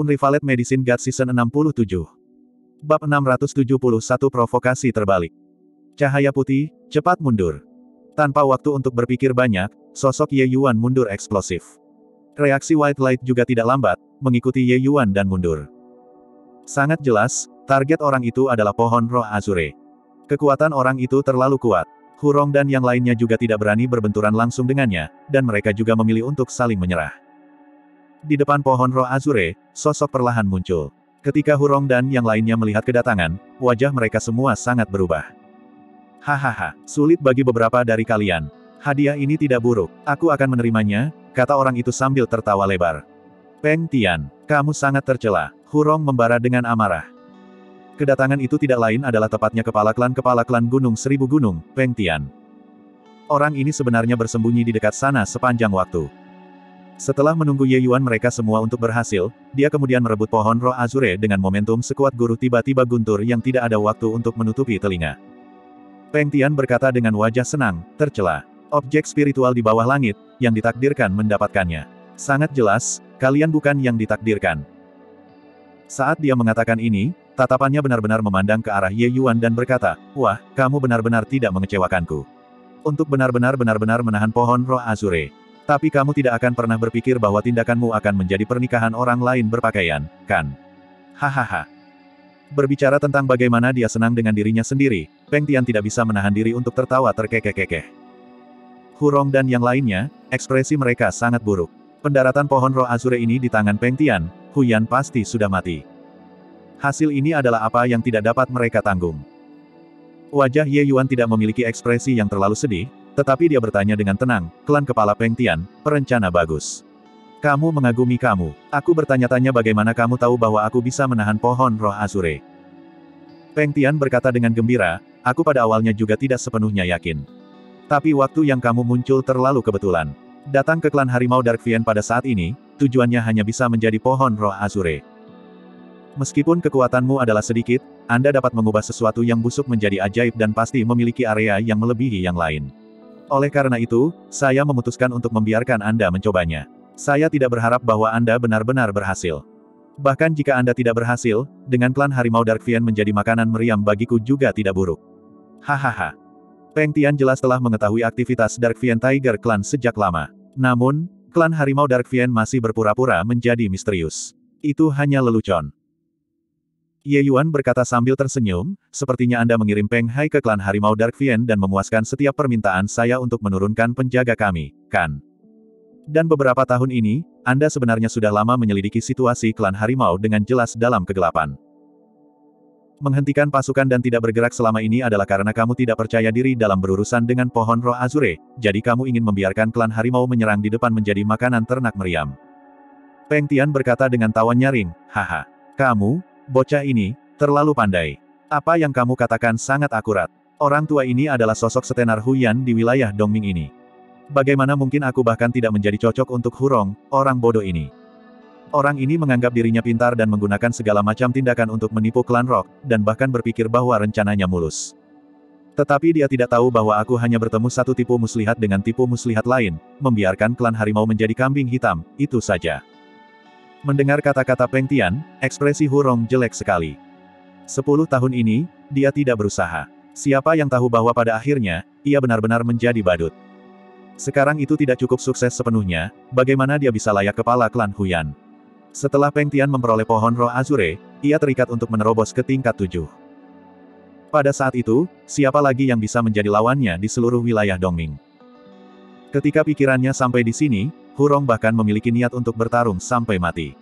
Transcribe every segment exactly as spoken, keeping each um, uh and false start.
Unrivaled Medicine God Season enam puluh tujuh. Bab enam ratus tujuh puluh satu Provokasi Terbalik. Cahaya putih, cepat mundur. Tanpa waktu untuk berpikir banyak, sosok Ye Yuan mundur eksplosif. Reaksi White Light juga tidak lambat, mengikuti Ye Yuan dan mundur. Sangat jelas, target orang itu adalah pohon roh Azure. Kekuatan orang itu terlalu kuat. Hurong dan yang lainnya juga tidak berani berbenturan langsung dengannya, dan mereka juga memilih untuk saling menyerah. Di depan pohon roh Azure, sosok perlahan muncul. Ketika Hurong dan yang lainnya melihat kedatangan, wajah mereka semua sangat berubah. Hahaha, sulit bagi beberapa dari kalian. Hadiah ini tidak buruk, aku akan menerimanya, kata orang itu sambil tertawa lebar. Peng Tian, kamu sangat tercela. Hurong membara dengan amarah. Kedatangan itu tidak lain adalah tepatnya kepala klan-kepala klan Gunung Seribu Gunung, Peng Tian. Orang ini sebenarnya bersembunyi di dekat sana sepanjang waktu. Setelah menunggu Ye Yuan mereka semua untuk berhasil, dia kemudian merebut pohon roh Azure dengan momentum sekuat guru tiba-tiba guntur yang tidak ada waktu untuk menutupi telinga. Peng Tian berkata dengan wajah senang, tercela. Objek spiritual di bawah langit, yang ditakdirkan mendapatkannya. Sangat jelas, kalian bukan yang ditakdirkan. Saat dia mengatakan ini, tatapannya benar-benar memandang ke arah Ye Yuan dan berkata, wah, kamu benar-benar tidak mengecewakanku. Untuk benar-benar benar-benar menahan pohon roh Azure. Tapi kamu tidak akan pernah berpikir bahwa tindakanmu akan menjadi pernikahan orang lain berpakaian, kan? Hahaha. Berbicara tentang bagaimana dia senang dengan dirinya sendiri, Peng Tian tidak bisa menahan diri untuk tertawa terkekeh-kekeh. Hurong dan yang lainnya, ekspresi mereka sangat buruk. Pendaratan pohon roh Azure ini di tangan Peng Tian, Huyan pasti sudah mati. Hasil ini adalah apa yang tidak dapat mereka tanggung. Wajah Ye Yuan tidak memiliki ekspresi yang terlalu sedih, tetapi dia bertanya dengan tenang, klan kepala Peng Tian, perencana bagus. Kamu mengagumi kamu. Aku bertanya-tanya bagaimana kamu tahu bahwa aku bisa menahan pohon roh Azure. Peng Tian berkata dengan gembira, aku pada awalnya juga tidak sepenuhnya yakin. Tapi waktu yang kamu muncul terlalu kebetulan. Datang ke klan Harimau Dark Fiend pada saat ini, tujuannya hanya bisa menjadi pohon roh Azure. Meskipun kekuatanmu adalah sedikit, Anda dapat mengubah sesuatu yang busuk menjadi ajaib dan pasti memiliki area yang melebihi yang lain. Oleh karena itu, saya memutuskan untuk membiarkan Anda mencobanya. Saya tidak berharap bahwa Anda benar-benar berhasil. Bahkan jika Anda tidak berhasil, dengan klan Harimau Dark Fiend menjadi makanan meriam bagiku juga tidak buruk. Hahaha. Peng Tian jelas telah mengetahui aktivitas Dark Fiend Tiger Clan sejak lama. Namun, klan Harimau Dark Fiend masih berpura-pura menjadi misterius. Itu hanya lelucon. Ye Yuan berkata sambil tersenyum, sepertinya Anda mengirim Peng Hai ke klan Harimau Dark Fiend dan memuaskan setiap permintaan saya untuk menurunkan penjaga kami, kan? Dan beberapa tahun ini, Anda sebenarnya sudah lama menyelidiki situasi klan Harimau dengan jelas dalam kegelapan. Menghentikan pasukan dan tidak bergerak selama ini adalah karena kamu tidak percaya diri dalam berurusan dengan pohon roh Azure, jadi kamu ingin membiarkan klan Harimau menyerang di depan menjadi makanan ternak meriam. Peng Tian berkata dengan tawa nyaring, haha. Kamu, bocah ini, terlalu pandai. Apa yang kamu katakan sangat akurat. Orang tua ini adalah sosok setenar Huyan di wilayah Dongming ini. Bagaimana mungkin aku bahkan tidak menjadi cocok untuk Hurong, orang bodoh ini. Orang ini menganggap dirinya pintar dan menggunakan segala macam tindakan untuk menipu klan Rock, dan bahkan berpikir bahwa rencananya mulus. Tetapi dia tidak tahu bahwa aku hanya bertemu satu tipu muslihat dengan tipu muslihat lain, membiarkan klan Harimau menjadi kambing hitam, itu saja. Mendengar kata-kata Peng Tian, ekspresi Hurong jelek sekali. Sepuluh tahun ini, dia tidak berusaha. Siapa yang tahu bahwa pada akhirnya, ia benar-benar menjadi badut. Sekarang itu tidak cukup sukses sepenuhnya, bagaimana dia bisa layak kepala klan Huyan. Setelah Peng Tian memperoleh pohon roh Azure, ia terikat untuk menerobos ke tingkat tujuh. Pada saat itu, siapa lagi yang bisa menjadi lawannya di seluruh wilayah Dongming? Ketika pikirannya sampai di sini, Hurong bahkan memiliki niat untuk bertarung sampai mati.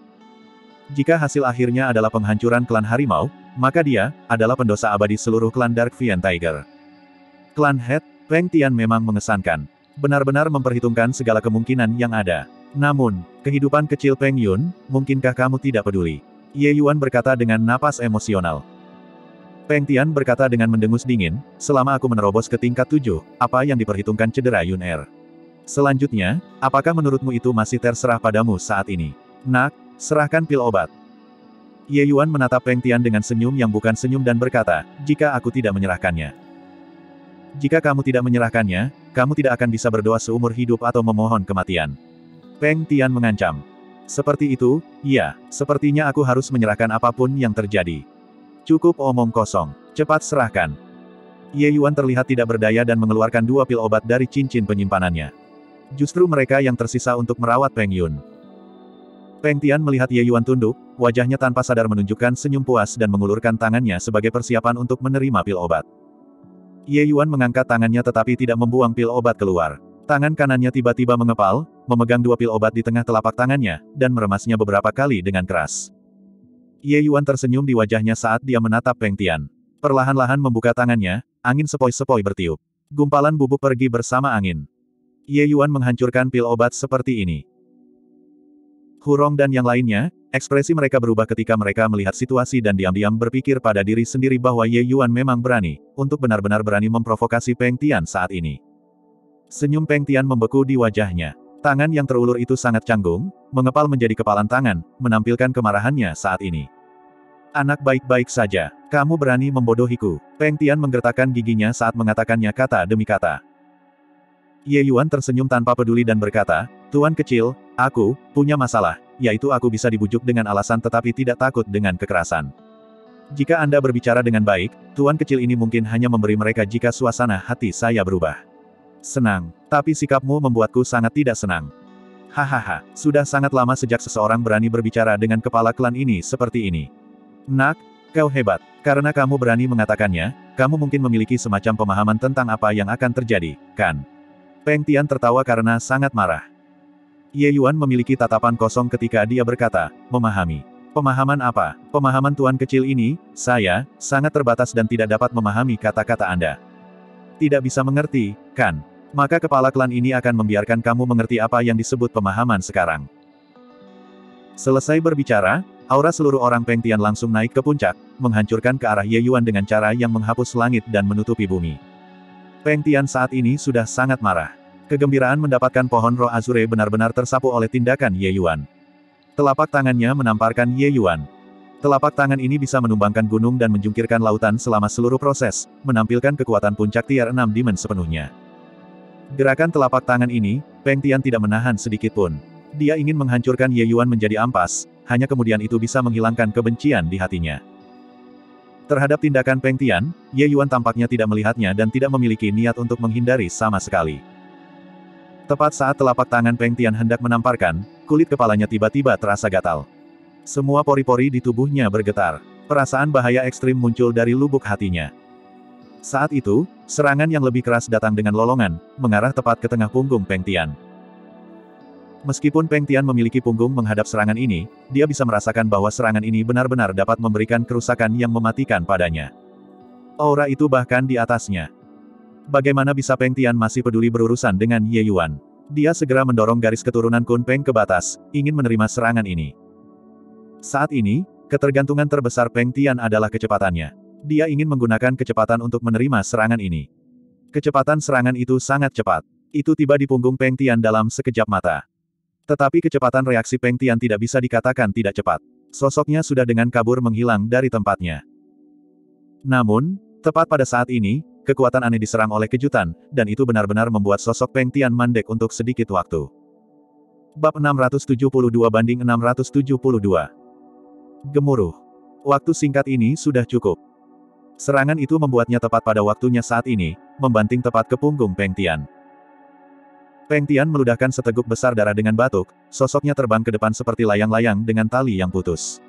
Jika hasil akhirnya adalah penghancuran klan Harimau, maka dia adalah pendosa abadi seluruh klan Dark Fiend Tiger. Klan Head, Peng Tian memang mengesankan. Benar-benar memperhitungkan segala kemungkinan yang ada. Namun, kehidupan kecil Peng Yun, mungkinkah kamu tidak peduli? Ye Yuan berkata dengan napas emosional. Peng Tian berkata dengan mendengus dingin, selama aku menerobos ke tingkat tujuh, apa yang diperhitungkan cedera Yun Er? Selanjutnya, apakah menurutmu itu masih terserah padamu saat ini? Nak, serahkan pil obat. Ye Yuan menatap Peng Tian dengan senyum yang bukan senyum dan berkata, jika aku tidak menyerahkannya. Jika kamu tidak menyerahkannya, kamu tidak akan bisa berdoa seumur hidup atau memohon kematian. Peng Tian mengancam. Seperti itu, iya, sepertinya aku harus menyerahkan apapun yang terjadi. Cukup omong kosong, cepat serahkan. Ye Yuan terlihat tidak berdaya dan mengeluarkan dua pil obat dari cincin penyimpanannya. Justru mereka yang tersisa untuk merawat Peng Yun. Peng Tian melihat Ye Yuan tunduk, wajahnya tanpa sadar menunjukkan senyum puas dan mengulurkan tangannya sebagai persiapan untuk menerima pil obat. Ye Yuan mengangkat tangannya tetapi tidak membuang pil obat keluar. Tangan kanannya tiba-tiba mengepal, memegang dua pil obat di tengah telapak tangannya, dan meremasnya beberapa kali dengan keras. Ye Yuan tersenyum di wajahnya saat dia menatap Peng Tian. Perlahan-lahan membuka tangannya, angin sepoi-sepoi bertiup. Gumpalan bubuk pergi bersama angin. Ye Yuan menghancurkan pil obat seperti ini. Hurong dan yang lainnya, ekspresi mereka berubah ketika mereka melihat situasi dan diam-diam berpikir pada diri sendiri bahwa Ye Yuan memang berani, untuk benar-benar berani memprovokasi Peng Tian saat ini. Senyum Peng Tian membeku di wajahnya. Tangan yang terulur itu sangat canggung, mengepal menjadi kepalan tangan, menampilkan kemarahannya saat ini. Anak baik-baik saja, kamu berani membodohiku. Peng Tian menggertakkan giginya saat mengatakannya kata demi kata. Ye Yuan tersenyum tanpa peduli dan berkata, Tuan kecil, aku punya masalah, yaitu aku bisa dibujuk dengan alasan tetapi tidak takut dengan kekerasan. Jika Anda berbicara dengan baik, Tuan kecil ini mungkin hanya memberi mereka jika suasana hati saya berubah. Senang, tapi sikapmu membuatku sangat tidak senang. Hahaha, sudah sangat lama sejak seseorang berani berbicara dengan kepala klan ini seperti ini. Nak, kau hebat, karena kamu berani mengatakannya, kamu mungkin memiliki semacam pemahaman tentang apa yang akan terjadi, kan? Peng Tian tertawa karena sangat marah. Ye Yuan memiliki tatapan kosong ketika dia berkata, memahami. Pemahaman apa? Pemahaman tuan kecil ini, saya, sangat terbatas dan tidak dapat memahami kata-kata Anda. Tidak bisa mengerti, kan? Maka kepala klan ini akan membiarkan kamu mengerti apa yang disebut pemahaman sekarang. Selesai berbicara, aura seluruh orang Peng Tian langsung naik ke puncak, menghancurkan ke arah Ye Yuan dengan cara yang menghapus langit dan menutupi bumi. Peng Tian saat ini sudah sangat marah. Kegembiraan mendapatkan pohon roh Azure benar-benar tersapu oleh tindakan Ye Yuan. Telapak tangannya menamparkan Ye Yuan. Telapak tangan ini bisa menumbangkan gunung dan menjungkirkan lautan selama seluruh proses, menampilkan kekuatan puncak tier enam dimen sepenuhnya. Gerakan telapak tangan ini, Peng Tian tidak menahan sedikit pun. Dia ingin menghancurkan Ye Yuan menjadi ampas, hanya kemudian itu bisa menghilangkan kebencian di hatinya. Terhadap tindakan Peng Tian, Ye Yuan tampaknya tidak melihatnya dan tidak memiliki niat untuk menghindari sama sekali. Tepat saat telapak tangan Peng Tian hendak menamparkan, kulit kepalanya tiba-tiba terasa gatal. Semua pori-pori di tubuhnya bergetar. Perasaan bahaya ekstrim muncul dari lubuk hatinya. Saat itu, serangan yang lebih keras datang dengan lolongan, mengarah tepat ke tengah punggung Peng Tian. Meskipun Peng Tian memiliki punggung menghadap serangan ini, dia bisa merasakan bahwa serangan ini benar-benar dapat memberikan kerusakan yang mematikan padanya. Aura itu bahkan di atasnya. Bagaimana bisa Peng Tian masih peduli berurusan dengan Ye Yuan? Dia segera mendorong garis keturunan Kun Peng ke batas, ingin menerima serangan ini. Saat ini, ketergantungan terbesar Peng Tian adalah kecepatannya. Dia ingin menggunakan kecepatan untuk menerima serangan ini. Kecepatan serangan itu sangat cepat. Itu tiba di punggung Peng Tian dalam sekejap mata. Tetapi kecepatan reaksi Peng Tian tidak bisa dikatakan tidak cepat. Sosoknya sudah dengan kabur menghilang dari tempatnya. Namun, tepat pada saat ini, kekuatan aneh diserang oleh kejutan, dan itu benar-benar membuat sosok Peng Tian mandek untuk sedikit waktu. Bab enam ratus tujuh puluh dua banding enam ratus tujuh puluh dua. Gemuruh. Waktu singkat ini sudah cukup. Serangan itu membuatnya tepat pada waktunya saat ini, membanting tepat ke punggung Peng Tian. Peng Tian meludahkan seteguk besar darah dengan batuk, sosoknya terbang ke depan seperti layang-layang dengan tali yang putus.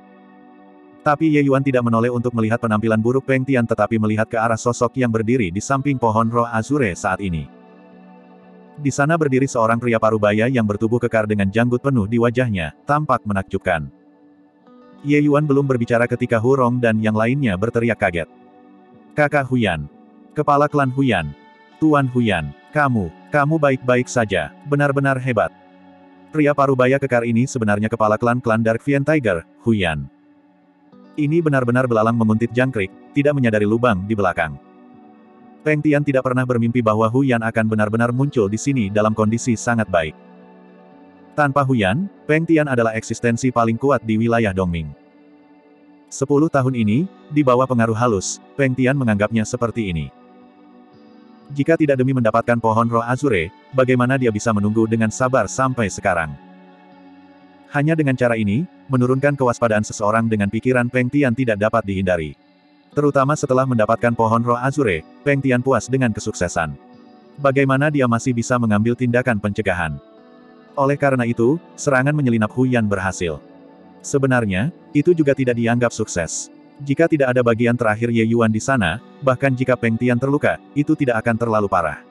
Tapi Ye Yuan tidak menoleh untuk melihat penampilan buruk Peng Tian tetapi melihat ke arah sosok yang berdiri di samping pohon roh Azure saat ini. Di sana berdiri seorang pria parubaya yang bertubuh kekar dengan janggut penuh di wajahnya, tampak menakjubkan. Ye Yuan belum berbicara ketika Hurong dan yang lainnya berteriak kaget. Kakak Huyan. Kepala klan Huyan. Tuan Huyan, kamu, kamu baik-baik saja, benar-benar hebat. Pria parubaya kekar ini sebenarnya kepala klan-klan Dark Fiend Tiger, Huyan. Ini benar-benar belalang menguntit jangkrik, tidak menyadari lubang di belakang. Peng Tian tidak pernah bermimpi bahwa Huyan akan benar-benar muncul di sini dalam kondisi sangat baik. Tanpa Huyan, Peng Tian adalah eksistensi paling kuat di wilayah Dongming. Sepuluh tahun ini, di bawah pengaruh halus, Peng Tian menganggapnya seperti ini. Jika tidak demi mendapatkan pohon roh Azure, bagaimana dia bisa menunggu dengan sabar sampai sekarang? Hanya dengan cara ini, menurunkan kewaspadaan seseorang dengan pikiran Peng Tian tidak dapat dihindari. Terutama setelah mendapatkan pohon roh Azure, Peng Tian puas dengan kesuksesan. Bagaimana dia masih bisa mengambil tindakan pencegahan? Oleh karena itu, serangan menyelinap Huyan berhasil. Sebenarnya, itu juga tidak dianggap sukses. Jika tidak ada bagian terakhir Ye Yuan di sana, bahkan jika Peng Tian terluka, itu tidak akan terlalu parah.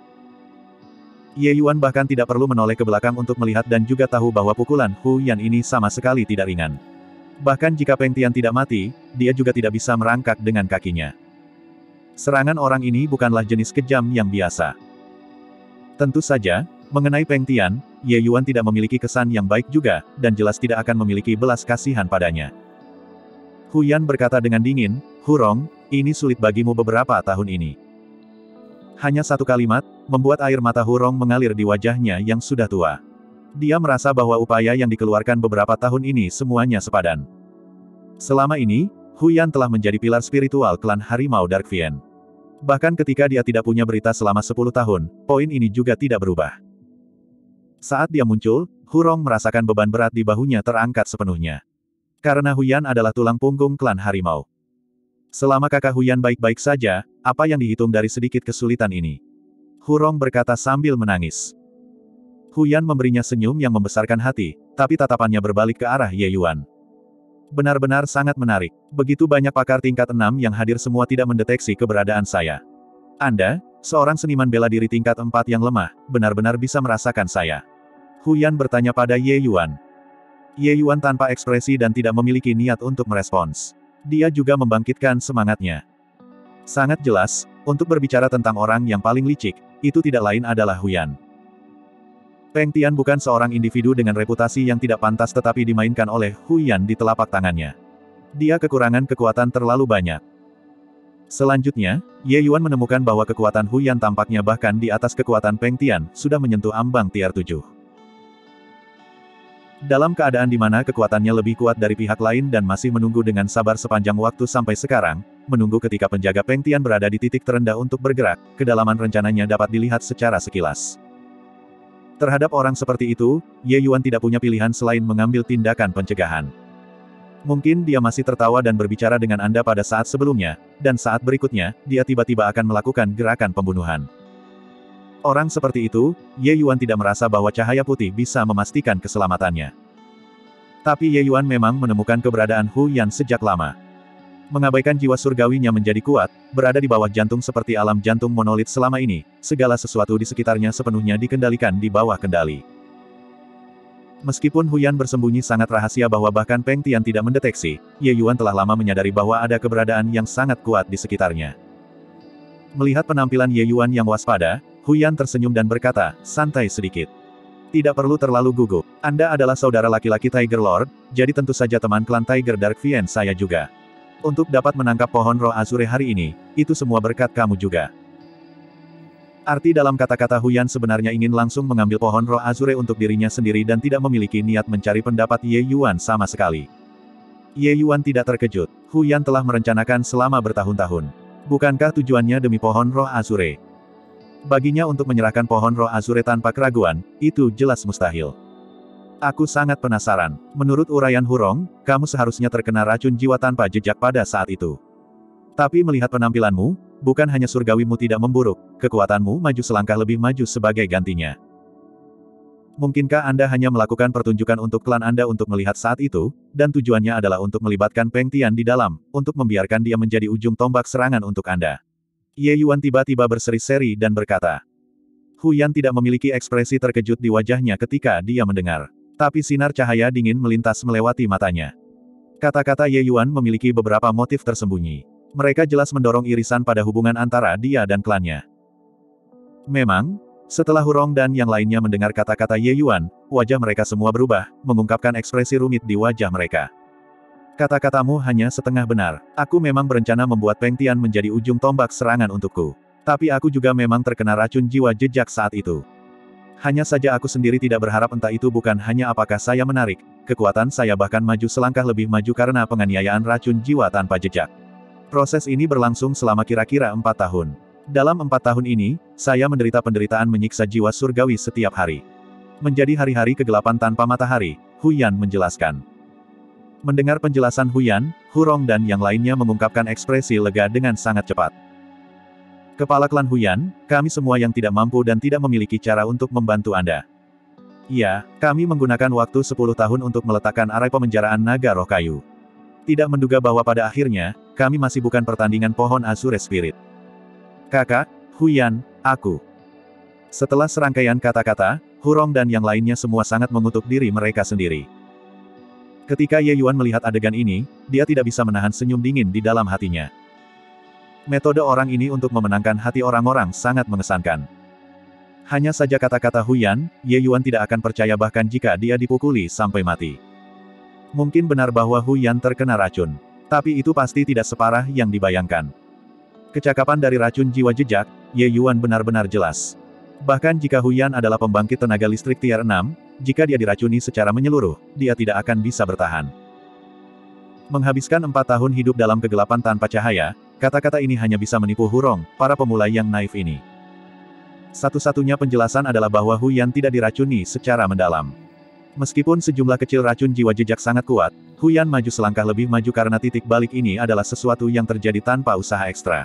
Ye Yuan bahkan tidak perlu menoleh ke belakang untuk melihat dan juga tahu bahwa pukulan Huyan ini sama sekali tidak ringan. Bahkan jika Peng Tian tidak mati, dia juga tidak bisa merangkak dengan kakinya. Serangan orang ini bukanlah jenis kejam yang biasa. Tentu saja, mengenai Peng Tian, Ye Yuan tidak memiliki kesan yang baik juga, dan jelas tidak akan memiliki belas kasihan padanya. Huyan berkata dengan dingin, "Hurong, ini sulit bagimu beberapa tahun ini." Hanya satu kalimat, membuat air mata Hurong mengalir di wajahnya yang sudah tua. Dia merasa bahwa upaya yang dikeluarkan beberapa tahun ini semuanya sepadan. Selama ini, Huyan telah menjadi pilar spiritual klan Harimau Darkvian. Bahkan ketika dia tidak punya berita selama sepuluh tahun, poin ini juga tidak berubah. Saat dia muncul, Hurong merasakan beban berat di bahunya terangkat sepenuhnya. Karena Huyan adalah tulang punggung klan Harimau. Selama kakak Huyan baik-baik saja, apa yang dihitung dari sedikit kesulitan ini? Hurong berkata sambil menangis. Huyan memberinya senyum yang membesarkan hati, tapi tatapannya berbalik ke arah Ye Yuan. Benar-benar sangat menarik. Begitu banyak pakar tingkat enam yang hadir semua tidak mendeteksi keberadaan saya. Anda, seorang seniman bela diri tingkat empat yang lemah, benar-benar bisa merasakan saya. Huyan bertanya pada Ye Yuan. Ye Yuan tanpa ekspresi dan tidak memiliki niat untuk merespons. Dia juga membangkitkan semangatnya. Sangat jelas, untuk berbicara tentang orang yang paling licik, itu tidak lain adalah Huyan. Peng Tian bukan seorang individu dengan reputasi yang tidak pantas tetapi dimainkan oleh Huyan di telapak tangannya. Dia kekurangan kekuatan terlalu banyak. Selanjutnya, Ye Yuan menemukan bahwa kekuatan Huyan tampaknya bahkan di atas kekuatan Peng Tian, sudah menyentuh ambang tier tujuh. Dalam keadaan di mana kekuatannya lebih kuat dari pihak lain dan masih menunggu dengan sabar sepanjang waktu sampai sekarang, menunggu ketika penjaga Peng Tian berada di titik terendah untuk bergerak, kedalaman rencananya dapat dilihat secara sekilas. Terhadap orang seperti itu, Ye Yuan tidak punya pilihan selain mengambil tindakan pencegahan. Mungkin dia masih tertawa dan berbicara dengan Anda pada saat sebelumnya, dan saat berikutnya, dia tiba-tiba akan melakukan gerakan pembunuhan. Orang seperti itu, Ye Yuan tidak merasa bahwa cahaya putih bisa memastikan keselamatannya. Tapi Ye Yuan memang menemukan keberadaan Huyan sejak lama. Mengabaikan jiwa surgawinya menjadi kuat, berada di bawah jantung seperti alam jantung monolit selama ini, segala sesuatu di sekitarnya sepenuhnya dikendalikan di bawah kendali. Meskipun Huyan bersembunyi sangat rahasia bahwa bahkan Peng Tian tidak mendeteksi, Ye Yuan telah lama menyadari bahwa ada keberadaan yang sangat kuat di sekitarnya. Melihat penampilan Ye Yuan yang waspada, Huyan tersenyum dan berkata, santai sedikit. Tidak perlu terlalu gugup. Anda adalah saudara laki-laki Tiger Lord, jadi tentu saja teman klan Tiger Darkvian saya juga. Untuk dapat menangkap pohon roh Azure hari ini, itu semua berkat kamu juga. Arti dalam kata-kata Huyan sebenarnya ingin langsung mengambil pohon roh Azure untuk dirinya sendiri dan tidak memiliki niat mencari pendapat Ye Yuan sama sekali. Ye Yuan tidak terkejut. Huyan telah merencanakan selama bertahun-tahun. Bukankah tujuannya demi pohon roh Azure? Baginya untuk menyerahkan pohon roh Azure tanpa keraguan, itu jelas mustahil. Aku sangat penasaran. Menurut uraian Hurong, kamu seharusnya terkena racun jiwa tanpa jejak pada saat itu. Tapi melihat penampilanmu, bukan hanya surgawimu tidak memburuk, kekuatanmu maju selangkah lebih maju sebagai gantinya. Mungkinkah Anda hanya melakukan pertunjukan untuk klan Anda untuk melihat saat itu, dan tujuannya adalah untuk melibatkan Peng Tian di dalam, untuk membiarkan dia menjadi ujung tombak serangan untuk Anda? Ye Yuan tiba-tiba berseri-seri dan berkata. Huyan tidak memiliki ekspresi terkejut di wajahnya ketika dia mendengar. Tapi sinar cahaya dingin melintas melewati matanya. Kata-kata Ye Yuan memiliki beberapa motif tersembunyi. Mereka jelas mendorong irisan pada hubungan antara dia dan klannya. Memang, setelah Hurong dan yang lainnya mendengar kata-kata Ye Yuan, wajah mereka semua berubah, mengungkapkan ekspresi rumit di wajah mereka. Kata-katamu hanya setengah benar. Aku memang berencana membuat Peng Tian menjadi ujung tombak serangan untukku. Tapi aku juga memang terkena racun jiwa jejak saat itu. Hanya saja aku sendiri tidak berharap entah itu bukan hanya apakah saya menarik, kekuatan saya bahkan maju selangkah lebih maju karena penganiayaan racun jiwa tanpa jejak. Proses ini berlangsung selama kira-kira empat tahun. Dalam empat tahun ini, saya menderita penderitaan menyiksa jiwa surgawi setiap hari. Menjadi hari-hari kegelapan tanpa matahari, Huyan menjelaskan. Mendengar penjelasan Huyan, Hurong dan yang lainnya mengungkapkan ekspresi lega dengan sangat cepat. Kepala klan Huyan, kami semua yang tidak mampu dan tidak memiliki cara untuk membantu Anda. Iya, kami menggunakan waktu sepuluh tahun untuk meletakkan arai pemenjaraan naga roh kayu. Tidak menduga bahwa pada akhirnya, kami masih bukan pertandingan pohon Azure Spirit. Kakak, Huyan, aku. Setelah serangkaian kata-kata, Hurong dan yang lainnya semua sangat mengutuk diri mereka sendiri. Ketika Ye Yuan melihat adegan ini, dia tidak bisa menahan senyum dingin di dalam hatinya. Metode orang ini untuk memenangkan hati orang-orang sangat mengesankan. Hanya saja kata-kata Huyan, Ye Yuan tidak akan percaya bahkan jika dia dipukuli sampai mati. Mungkin benar bahwa Huyan terkena racun. Tapi itu pasti tidak separah yang dibayangkan. Kecakapan dari racun jiwa jejak, Ye Yuan benar-benar jelas. Bahkan jika Huyan adalah pembangkit tenaga listrik tier enam, jika dia diracuni secara menyeluruh, dia tidak akan bisa bertahan. Menghabiskan empat tahun hidup dalam kegelapan tanpa cahaya, kata-kata ini hanya bisa menipu Hurong, para pemula yang naif ini. Satu-satunya penjelasan adalah bahwa Huyan tidak diracuni secara mendalam. Meskipun sejumlah kecil racun jiwa jejak sangat kuat, Huyan maju selangkah lebih maju karena titik balik ini adalah sesuatu yang terjadi tanpa usaha ekstra.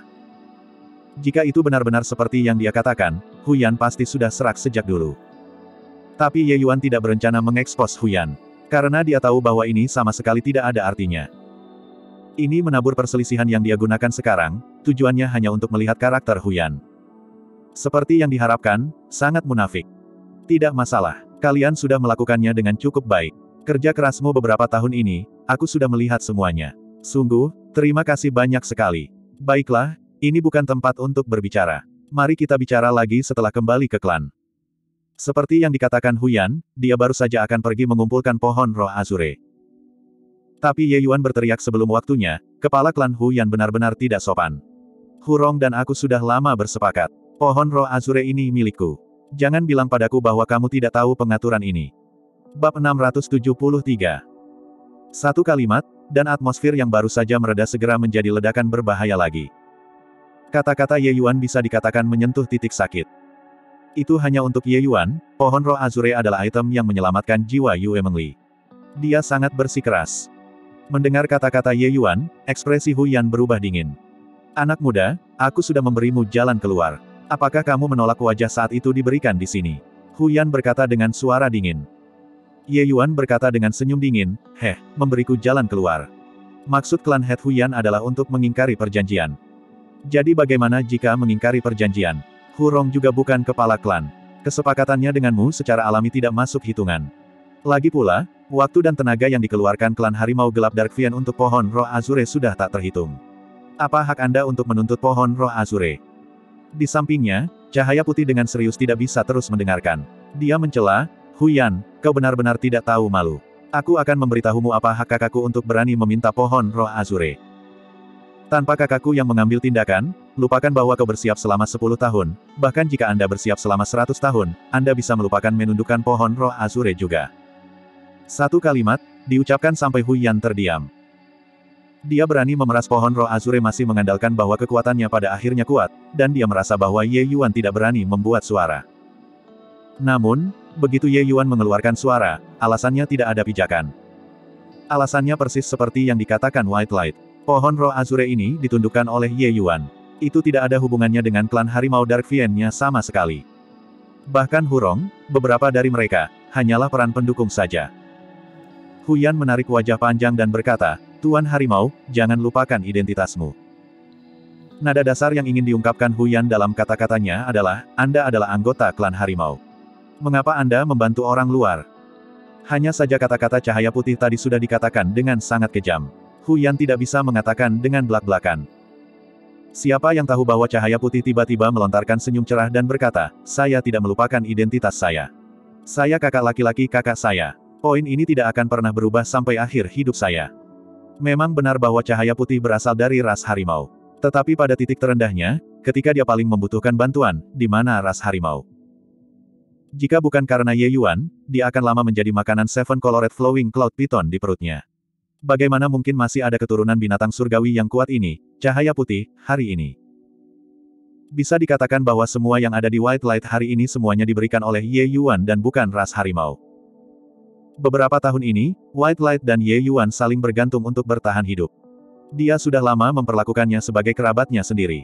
Jika itu benar-benar seperti yang dia katakan, Huyan pasti sudah serak sejak dulu. Tapi Ye Yuan tidak berencana mengekspos Huyan. Karena dia tahu bahwa ini sama sekali tidak ada artinya. Ini menabur perselisihan yang dia gunakan sekarang, tujuannya hanya untuk melihat karakter Huyan. Seperti yang diharapkan, sangat munafik. Tidak masalah, kalian sudah melakukannya dengan cukup baik. Kerja kerasmu beberapa tahun ini, aku sudah melihat semuanya. Sungguh, terima kasih banyak sekali. Baiklah, ini bukan tempat untuk berbicara. Mari kita bicara lagi setelah kembali ke klan. Seperti yang dikatakan Huyan, dia baru saja akan pergi mengumpulkan pohon roh Azure. Tapi Ye Yuan berteriak sebelum waktunya, kepala klan Huyan benar-benar tidak sopan. Hurong dan aku sudah lama bersepakat. Pohon roh Azure ini milikku. Jangan bilang padaku bahwa kamu tidak tahu pengaturan ini. Bab enam ratus tujuh puluh tiga. Satu kalimat, dan atmosfer yang baru saja mereda segera menjadi ledakan berbahaya lagi. Kata-kata Ye Yuan bisa dikatakan menyentuh titik sakit. Itu hanya untuk Ye Yuan, pohon roh Azure adalah item yang menyelamatkan jiwa Yue Mengli. Dia sangat bersikeras. Mendengar kata-kata Ye Yuan, ekspresi Huyan berubah dingin. Anak muda, aku sudah memberimu jalan keluar. Apakah kamu menolak wajah saat itu diberikan di sini? Huyan berkata dengan suara dingin. Ye Yuan berkata dengan senyum dingin, heh, memberiku jalan keluar. Maksud klan Het Huyan adalah untuk mengingkari perjanjian. Jadi bagaimana jika mengingkari perjanjian? Hurong juga bukan kepala klan. Kesepakatannya denganmu secara alami tidak masuk hitungan. Lagi pula, waktu dan tenaga yang dikeluarkan klan Harimau Gelap Darkvian untuk pohon roh Azure sudah tak terhitung. Apa hak Anda untuk menuntut pohon roh Azure? Di sampingnya, Cahaya Putih dengan serius tidak bisa terus mendengarkan. Dia mencela, Huyan, kau benar-benar tidak tahu malu. Aku akan memberitahumu apa hak kakakku untuk berani meminta pohon roh Azure. Tanpa kakakku yang mengambil tindakan, lupakan bahwa kau bersiap selama sepuluh tahun, bahkan jika Anda bersiap selama seratus tahun, Anda bisa melupakan menundukkan pohon roh Azure juga. Satu kalimat, diucapkan sampai Huyan terdiam. Dia berani memeras pohon roh Azure masih mengandalkan bahwa kekuatannya pada akhirnya kuat, dan dia merasa bahwa Ye Yuan tidak berani membuat suara. Namun, begitu Ye Yuan mengeluarkan suara, alasannya tidak ada pijakan. Alasannya persis seperti yang dikatakan White Light. Pohon roh Azure ini ditundukkan oleh Ye Yuan. Itu tidak ada hubungannya dengan klan Harimau Darkvian-nya sama sekali. Bahkan Hurong, beberapa dari mereka, hanyalah peran pendukung saja. Huyan menarik wajah panjang dan berkata, Tuan Harimau, jangan lupakan identitasmu. Nada dasar yang ingin diungkapkan Huyan dalam kata-katanya adalah, Anda adalah anggota klan Harimau. Mengapa Anda membantu orang luar? Hanya saja kata-kata Cahaya Putih tadi sudah dikatakan dengan sangat kejam. Huyan tidak bisa mengatakan dengan belak-belakan. Siapa yang tahu bahwa Cahaya Putih tiba-tiba melontarkan senyum cerah dan berkata, saya tidak melupakan identitas saya. Saya kakak laki-laki kakak saya. Poin ini tidak akan pernah berubah sampai akhir hidup saya. Memang benar bahwa Cahaya Putih berasal dari ras harimau. Tetapi pada titik terendahnya, ketika dia paling membutuhkan bantuan, di mana ras harimau? Jika bukan karena Ye Yuan, dia akan lama menjadi makanan Seven Colored Flowing Cloud Python di perutnya. Bagaimana mungkin masih ada keturunan binatang surgawi yang kuat ini, Cahaya Putih, hari ini? Bisa dikatakan bahwa semua yang ada di White Light hari ini semuanya diberikan oleh Ye Yuan dan bukan ras harimau. Beberapa tahun ini, White Light dan Ye Yuan saling bergantung untuk bertahan hidup. Dia sudah lama memperlakukannya sebagai kerabatnya sendiri.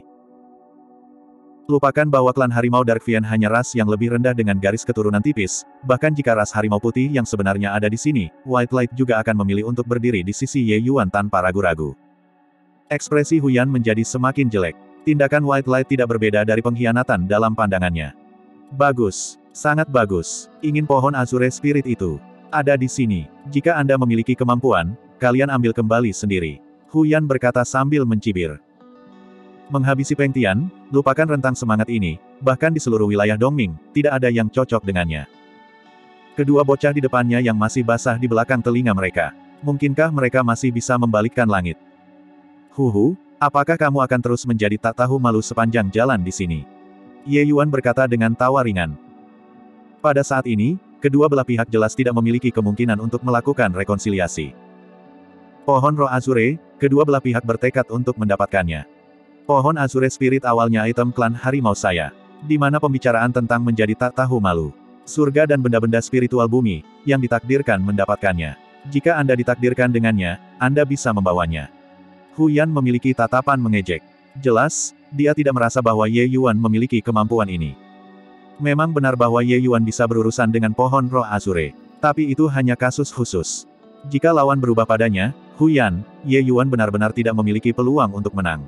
Lupakan bahwa klan harimau Darkvian hanya ras yang lebih rendah dengan garis keturunan tipis, bahkan jika ras harimau putih yang sebenarnya ada di sini, White Light juga akan memilih untuk berdiri di sisi Ye Yuan tanpa ragu-ragu. Ekspresi Huyan menjadi semakin jelek. Tindakan White Light tidak berbeda dari pengkhianatan dalam pandangannya. Bagus, sangat bagus. Ingin pohon Azure Spirit itu ada di sini. Jika Anda memiliki kemampuan, kalian ambil kembali sendiri. Huyan berkata sambil mencibir. Menghabisi Peng Tian, lupakan rentang semangat ini, bahkan di seluruh wilayah Dongming, tidak ada yang cocok dengannya. Kedua bocah di depannya yang masih basah di belakang telinga mereka. Mungkinkah mereka masih bisa membalikkan langit? Huhu, apakah kamu akan terus menjadi tak tahu malu sepanjang jalan di sini? Ye Yuan berkata dengan tawa ringan. Pada saat ini, kedua belah pihak jelas tidak memiliki kemungkinan untuk melakukan rekonsiliasi. Pohon Roh Azure, kedua belah pihak bertekad untuk mendapatkannya. Pohon Azure Spirit awalnya item klan harimau saya. Di mana pembicaraan tentang menjadi tak tahu malu. Surga dan benda-benda spiritual bumi, yang ditakdirkan mendapatkannya. Jika Anda ditakdirkan dengannya, Anda bisa membawanya. Huyan memiliki tatapan mengejek. Jelas, dia tidak merasa bahwa Ye Yuan memiliki kemampuan ini. Memang benar bahwa Ye Yuan bisa berurusan dengan pohon Roh Azure. Tapi itu hanya kasus khusus. Jika lawan berubah padanya, Huyan, Ye Yuan benar-benar tidak memiliki peluang untuk menang.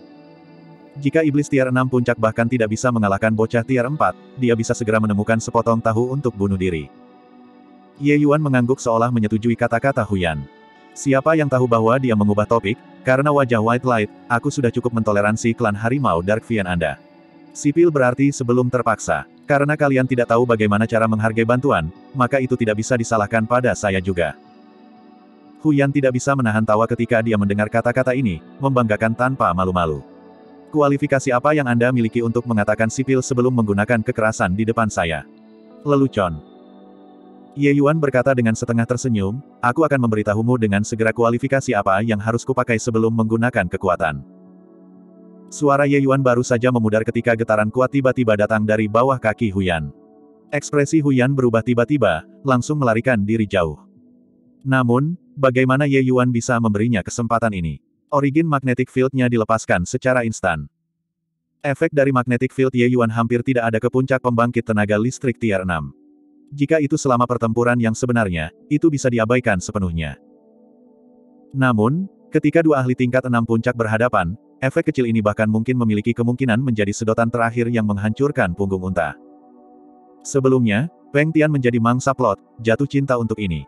Jika iblis tier enam puncak bahkan tidak bisa mengalahkan bocah tier empat, dia bisa segera menemukan sepotong tahu untuk bunuh diri. Ye Yuan mengangguk seolah menyetujui kata-kata Huyan. Siapa yang tahu bahwa dia mengubah topik, karena wajah White Light, aku sudah cukup mentoleransi klan harimau Darkvian Anda. Sipil berarti sebelum terpaksa. Karena kalian tidak tahu bagaimana cara menghargai bantuan, maka itu tidak bisa disalahkan pada saya juga. Huyan tidak bisa menahan tawa ketika dia mendengar kata-kata ini, membanggakan tanpa malu-malu. Kualifikasi apa yang Anda miliki untuk mengatakan sipil sebelum menggunakan kekerasan di depan saya? Lelucon. Ye Yuan berkata dengan setengah tersenyum, aku akan memberitahumu dengan segera kualifikasi apa yang harus kupakai sebelum menggunakan kekuatan. Suara Ye Yuan baru saja memudar ketika getaran kuat tiba-tiba datang dari bawah kaki Huyan. Ekspresi Huyan berubah tiba-tiba, langsung melarikan diri jauh. Namun, bagaimana Ye Yuan bisa memberinya kesempatan ini? Origin magnetic field-nya dilepaskan secara instan. Efek dari magnetic field Ye Yuan hampir tidak ada ke puncak pembangkit tenaga listrik tier enam. Jika itu selama pertempuran yang sebenarnya, itu bisa diabaikan sepenuhnya. Namun, ketika dua ahli tingkat enam puncak berhadapan, efek kecil ini bahkan mungkin memiliki kemungkinan menjadi sedotan terakhir yang menghancurkan punggung unta. Sebelumnya, Peng Tian menjadi mangsa plot, jatuh cinta untuk ini.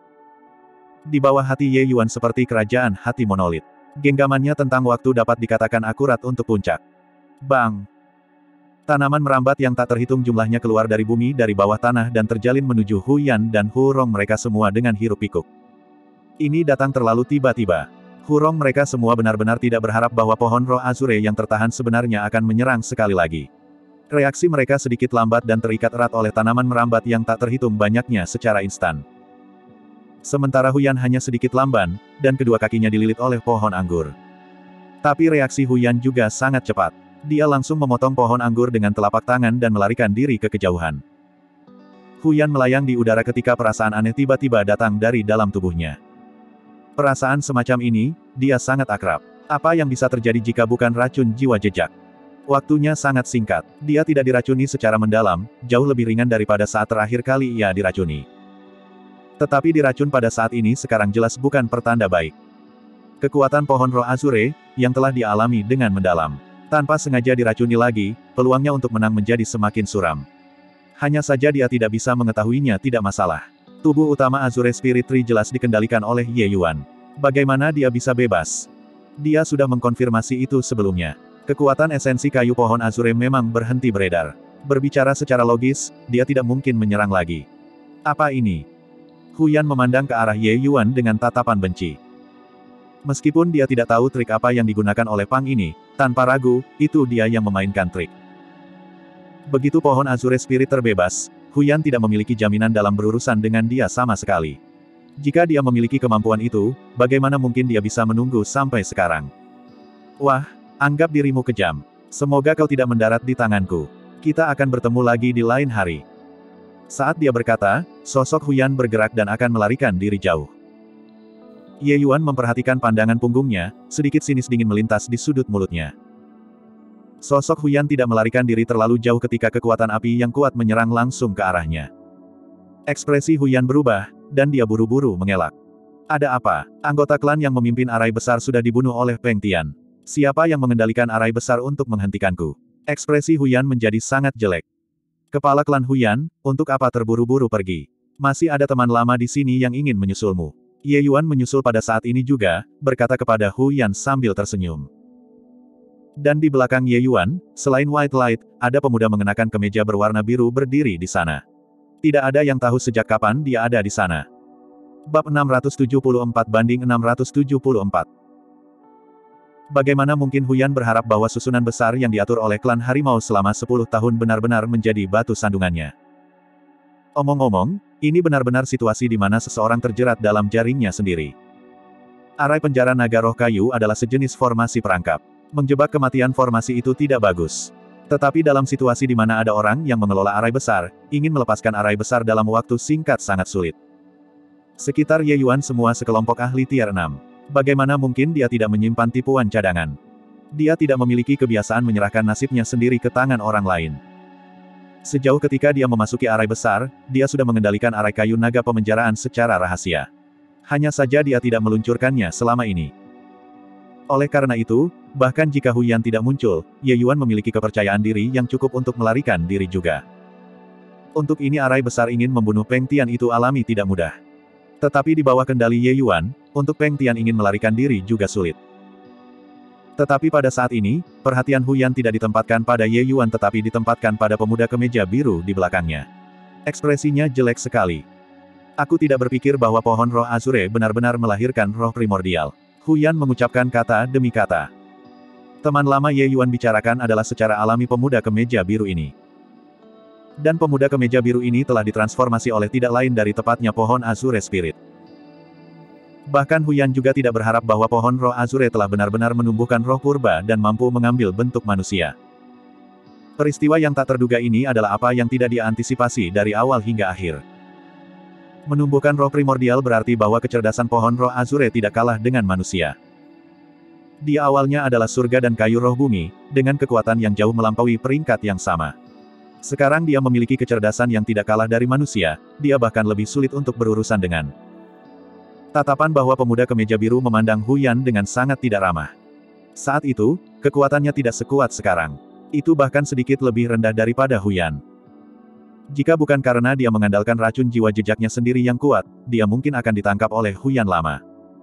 Di bawah hati Ye Yuan seperti kerajaan hati monolit. Genggamannya tentang waktu dapat dikatakan akurat untuk puncak. Bang! Tanaman merambat yang tak terhitung jumlahnya keluar dari bumi dari bawah tanah dan terjalin menuju Huyan dan Hurong mereka semua dengan hiruk pikuk. Ini datang terlalu tiba-tiba. Hurong mereka semua benar-benar tidak berharap bahwa pohon Roh Azure yang tertahan sebenarnya akan menyerang sekali lagi. Reaksi mereka sedikit lambat dan terikat erat oleh tanaman merambat yang tak terhitung banyaknya secara instan. Sementara Huyan hanya sedikit lamban, dan kedua kakinya dililit oleh pohon anggur. Tapi reaksi Huyan juga sangat cepat. Dia langsung memotong pohon anggur dengan telapak tangan dan melarikan diri ke kejauhan. Huyan melayang di udara ketika perasaan aneh tiba-tiba datang dari dalam tubuhnya. Perasaan semacam ini, dia sangat akrab. Apa yang bisa terjadi jika bukan racun jiwa jejak? Waktunya sangat singkat. Dia tidak diracuni secara mendalam, jauh lebih ringan daripada saat terakhir kali ia diracuni. Tetapi diracun pada saat ini sekarang jelas bukan pertanda baik. Kekuatan pohon Roh Azure, yang telah dialami dengan mendalam. Tanpa sengaja diracuni lagi, peluangnya untuk menang menjadi semakin suram. Hanya saja dia tidak bisa mengetahuinya tidak masalah. Tubuh utama Azure Spirit Tree jelas dikendalikan oleh Ye Yuan. Bagaimana dia bisa bebas? Dia sudah mengkonfirmasi itu sebelumnya. Kekuatan esensi kayu pohon Azure memang berhenti beredar. Berbicara secara logis, dia tidak mungkin menyerang lagi. Apa ini? Huyan memandang ke arah Ye Yuan dengan tatapan benci. Meskipun dia tidak tahu trik apa yang digunakan oleh Pang ini, tanpa ragu, itu dia yang memainkan trik. Begitu pohon Azure Spirit terbebas, Huyan tidak memiliki jaminan dalam berurusan dengan dia sama sekali. Jika dia memiliki kemampuan itu, bagaimana mungkin dia bisa menunggu sampai sekarang? Wah, anggap dirimu kejam. Semoga kau tidak mendarat di tanganku. Kita akan bertemu lagi di lain hari. Saat dia berkata, sosok Huyan bergerak dan akan melarikan diri jauh. Ye Yuan memperhatikan pandangan punggungnya, sedikit sinis dingin melintas di sudut mulutnya. Sosok Huyan tidak melarikan diri terlalu jauh ketika kekuatan api yang kuat menyerang langsung ke arahnya. Ekspresi Huyan berubah, dan dia buru-buru mengelak. Ada apa? Anggota klan yang memimpin arai besar sudah dibunuh oleh Peng Tian. Siapa yang mengendalikan arai besar untuk menghentikanku? Ekspresi Huyan menjadi sangat jelek. Kepala klan Huyan, untuk apa terburu-buru pergi? Masih ada teman lama di sini yang ingin menyusulmu. Ye Yuan menyusul pada saat ini juga, berkata kepada Huyan sambil tersenyum. Dan di belakang Ye Yuan, selain White Light, ada pemuda mengenakan kemeja berwarna biru berdiri di sana. Tidak ada yang tahu sejak kapan dia ada di sana. Bab enam ratus tujuh puluh empat banding enam ratus tujuh puluh empat. Bagaimana mungkin Huyan berharap bahwa susunan besar yang diatur oleh klan harimau selama sepuluh tahun benar-benar menjadi batu sandungannya? Omong-omong, ini benar-benar situasi di mana seseorang terjerat dalam jaringnya sendiri. Arai penjara naga roh kayu adalah sejenis formasi perangkap. Menjebak kematian formasi itu tidak bagus. Tetapi dalam situasi di mana ada orang yang mengelola arai besar, ingin melepaskan arai besar dalam waktu singkat sangat sulit. Sekitar Ye Yuan semua sekelompok ahli tier enam. Bagaimana mungkin dia tidak menyimpan tipuan cadangan? Dia tidak memiliki kebiasaan menyerahkan nasibnya sendiri ke tangan orang lain. Sejauh ketika dia memasuki arai besar, dia sudah mengendalikan arai kayu naga pemenjaraan secara rahasia. Hanya saja dia tidak meluncurkannya selama ini. Oleh karena itu, bahkan jika Huyan tidak muncul, Ye Yuan memiliki kepercayaan diri yang cukup untuk melarikan diri juga. Untuk ini arai besar ingin membunuh Peng Tian itu alami tidak mudah. Tetapi di bawah kendali Ye Yuan, untuk Peng Tian ingin melarikan diri juga sulit. Tetapi pada saat ini, perhatian Huyan tidak ditempatkan pada Ye Yuan tetapi ditempatkan pada pemuda kemeja biru di belakangnya. Ekspresinya jelek sekali. Aku tidak berpikir bahwa pohon roh Azure benar-benar melahirkan roh primordial. Huyan mengucapkan kata demi kata. Teman lama Ye Yuan bicarakan adalah secara alami pemuda kemeja biru ini. Dan pemuda kemeja biru ini telah ditransformasi oleh tidak lain dari tepatnya pohon Azure Spirit. Bahkan Huyan juga tidak berharap bahwa pohon roh Azure telah benar-benar menumbuhkan roh purba dan mampu mengambil bentuk manusia. Peristiwa yang tak terduga ini adalah apa yang tidak dia antisipasi dari awal hingga akhir. Menumbuhkan roh primordial berarti bahwa kecerdasan pohon roh Azure tidak kalah dengan manusia. Dia awalnya adalah surga dan kayu roh bumi, dengan kekuatan yang jauh melampaui peringkat yang sama. Sekarang dia memiliki kecerdasan yang tidak kalah dari manusia, dia bahkan lebih sulit untuk berurusan dengan. Tatapan bahwa pemuda kemeja biru memandang Huyan dengan sangat tidak ramah. Saat itu, kekuatannya tidak sekuat sekarang. Itu bahkan sedikit lebih rendah daripada Huyan. Jika bukan karena dia mengandalkan racun jiwa jejaknya sendiri yang kuat, dia mungkin akan ditangkap oleh Huyan lama.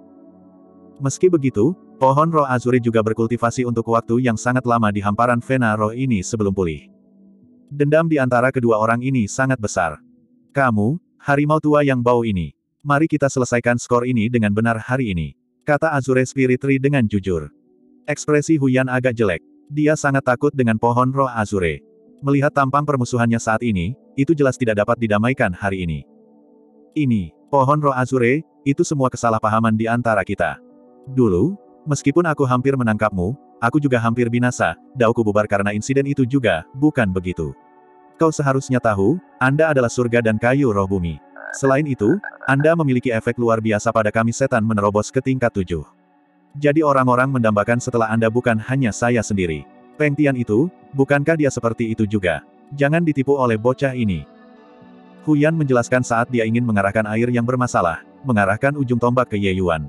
Meski begitu, pohon roh Azure juga berkultivasi untuk waktu yang sangat lama di hamparan Vena roh ini sebelum pulih. Dendam di antara kedua orang ini sangat besar. Kamu, harimau tua yang bau ini. Mari kita selesaikan skor ini dengan benar hari ini. Kata Azure Spirit Tree dengan jujur. Ekspresi Huyan agak jelek. Dia sangat takut dengan pohon roh Azure. Melihat tampang permusuhannya saat ini, itu jelas tidak dapat didamaikan hari ini. Ini, pohon roh Azure, itu semua kesalahpahaman di antara kita. Dulu, meskipun aku hampir menangkapmu, aku juga hampir binasa, dauku bubar karena insiden itu juga, bukan begitu? Kau seharusnya tahu, Anda adalah surga dan kayu roh bumi. Selain itu, Anda memiliki efek luar biasa pada kami setan menerobos ke tingkat tujuh. Jadi orang-orang mendambakan setelah Anda bukan hanya saya sendiri. Peng Tian itu, bukankah dia seperti itu juga? Jangan ditipu oleh bocah ini. Huyan menjelaskan saat dia ingin mengarahkan air yang bermasalah, mengarahkan ujung tombak ke Ye Yuan.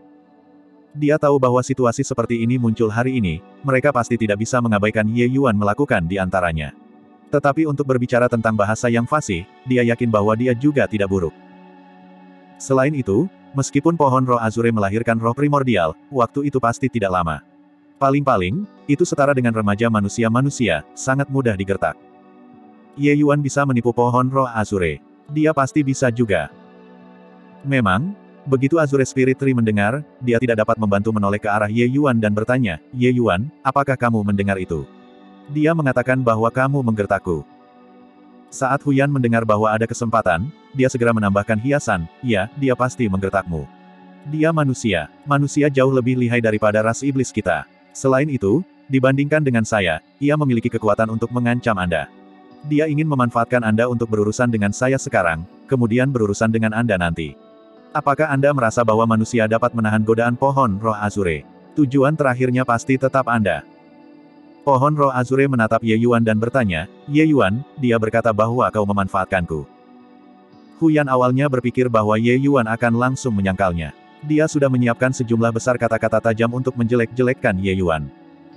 Dia tahu bahwa situasi seperti ini muncul hari ini, mereka pasti tidak bisa mengabaikan Ye Yuan melakukan di antaranya. Tetapi untuk berbicara tentang bahasa yang fasih, dia yakin bahwa dia juga tidak buruk. Selain itu, meskipun pohon roh Azure melahirkan roh primordial, waktu itu pasti tidak lama. Paling-paling, itu setara dengan remaja manusia-manusia, sangat mudah digertak. Ye Yuan bisa menipu pohon roh Azure. Dia pasti bisa juga. Memang, begitu Azure Spirit Tree mendengar, dia tidak dapat membantu menoleh ke arah Ye Yuan dan bertanya, Ye Yuan, apakah kamu mendengar itu? Dia mengatakan bahwa kamu menggertakku. Saat Huyan mendengar bahwa ada kesempatan, dia segera menambahkan hiasan, ya, dia pasti menggertakmu. Dia manusia. Manusia jauh lebih lihai daripada ras iblis kita. Selain itu, dibandingkan dengan saya, ia memiliki kekuatan untuk mengancam Anda. Dia ingin memanfaatkan Anda untuk berurusan dengan saya sekarang, kemudian berurusan dengan Anda nanti. Apakah Anda merasa bahwa manusia dapat menahan godaan pohon roh Azure? Tujuan terakhirnya pasti tetap Anda. Pohon roh Azure menatap Ye Yuan dan bertanya, Ye Yuan, dia berkata bahwa kau memanfaatkanku. Huyan awalnya berpikir bahwa Ye Yuan akan langsung menyangkalnya. Dia sudah menyiapkan sejumlah besar kata-kata tajam untuk menjelek-jelekkan Ye Yuan.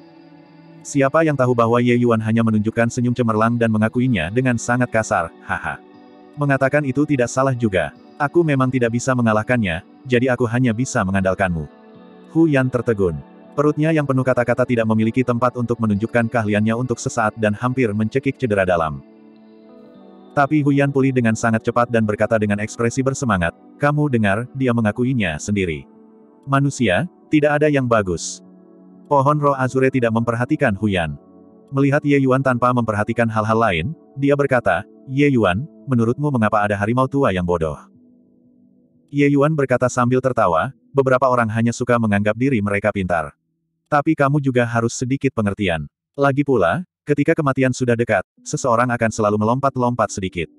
Siapa yang tahu bahwa Ye Yuan hanya menunjukkan senyum cemerlang dan mengakuinya dengan sangat kasar, haha. Mengatakan itu tidak salah juga. Aku memang tidak bisa mengalahkannya, jadi aku hanya bisa mengandalkanmu. Huyan tertegun. Perutnya yang penuh kata-kata tidak memiliki tempat untuk menunjukkan keahliannya untuk sesaat dan hampir mencekik cedera dalam. Tapi Huyan pulih dengan sangat cepat dan berkata dengan ekspresi bersemangat, kamu dengar, dia mengakuinya sendiri. Manusia, tidak ada yang bagus. Pohon roh Azure tidak memperhatikan Huyan. Melihat Ye Yuan tanpa memperhatikan hal-hal lain, dia berkata, Ye Yuan, menurutmu mengapa ada harimau tua yang bodoh? Ye Yuan berkata sambil tertawa, beberapa orang hanya suka menganggap diri mereka pintar. Tapi kamu juga harus sedikit pengertian. Lagi pula, ketika kematian sudah dekat, seseorang akan selalu melompat-lompat sedikit.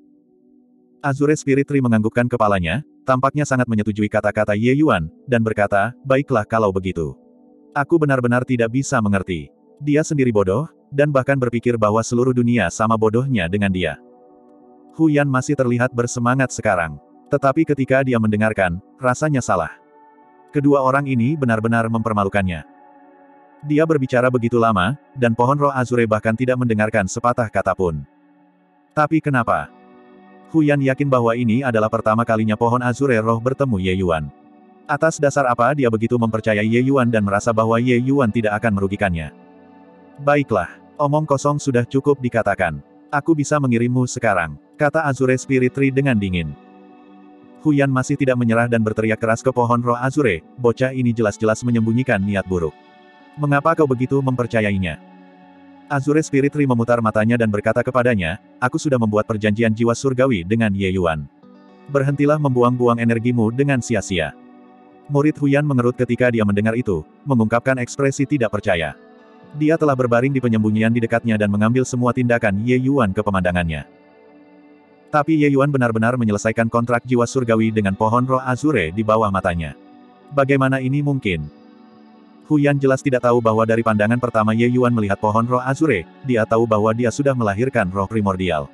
Azure Spirit Tree menganggukkan kepalanya, tampaknya sangat menyetujui kata-kata Ye Yuan, dan berkata, baiklah kalau begitu. Aku benar-benar tidak bisa mengerti. Dia sendiri bodoh, dan bahkan berpikir bahwa seluruh dunia sama bodohnya dengan dia. Huyan masih terlihat bersemangat sekarang. Tetapi ketika dia mendengarkan, rasanya salah. Kedua orang ini benar-benar mempermalukannya. Dia berbicara begitu lama, dan pohon roh Azure bahkan tidak mendengarkan sepatah kata pun. Tapi kenapa? Huyan yakin bahwa ini adalah pertama kalinya pohon Azure roh bertemu Ye Yuan. Atas dasar apa dia begitu mempercayai Ye Yuan dan merasa bahwa Ye Yuan tidak akan merugikannya? Baiklah, omong kosong sudah cukup dikatakan. Aku bisa mengirimmu sekarang, kata Azure Spirit Tree dengan dingin. Huyan masih tidak menyerah dan berteriak keras ke pohon roh Azure, bocah ini jelas-jelas menyembunyikan niat buruk. Mengapa kau begitu mempercayainya? Azure Spirit Tree memutar matanya dan berkata kepadanya, aku sudah membuat perjanjian jiwa surgawi dengan Ye Yuan. Berhentilah membuang-buang energimu dengan sia-sia. Murid Huyan mengerut ketika dia mendengar itu, mengungkapkan ekspresi tidak percaya. Dia telah berbaring di penyembunyian di dekatnya dan mengambil semua tindakan Ye Yuan ke pemandangannya. Tapi Ye Yuan benar-benar menyelesaikan kontrak jiwa surgawi dengan pohon roh Azure di bawah matanya. Bagaimana ini mungkin? Huyan jelas tidak tahu bahwa dari pandangan pertama Ye Yuan melihat pohon roh Azure, dia tahu bahwa dia sudah melahirkan roh primordial.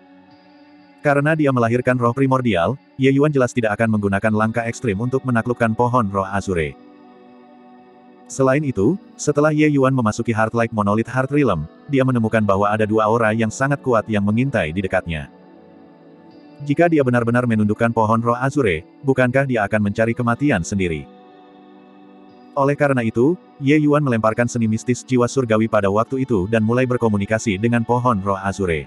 Karena dia melahirkan roh primordial, Ye Yuan jelas tidak akan menggunakan langkah ekstrim untuk menaklukkan pohon roh Azure. Selain itu, setelah Ye Yuan memasuki Heart-like Monolith Heart Realm, dia menemukan bahwa ada dua aura yang sangat kuat yang mengintai di dekatnya. Jika dia benar-benar menundukkan pohon roh Azure, bukankah dia akan mencari kematian sendiri? Oleh karena itu, Ye Yuan melemparkan seni mistis jiwa surgawi pada waktu itu dan mulai berkomunikasi dengan pohon roh Azure.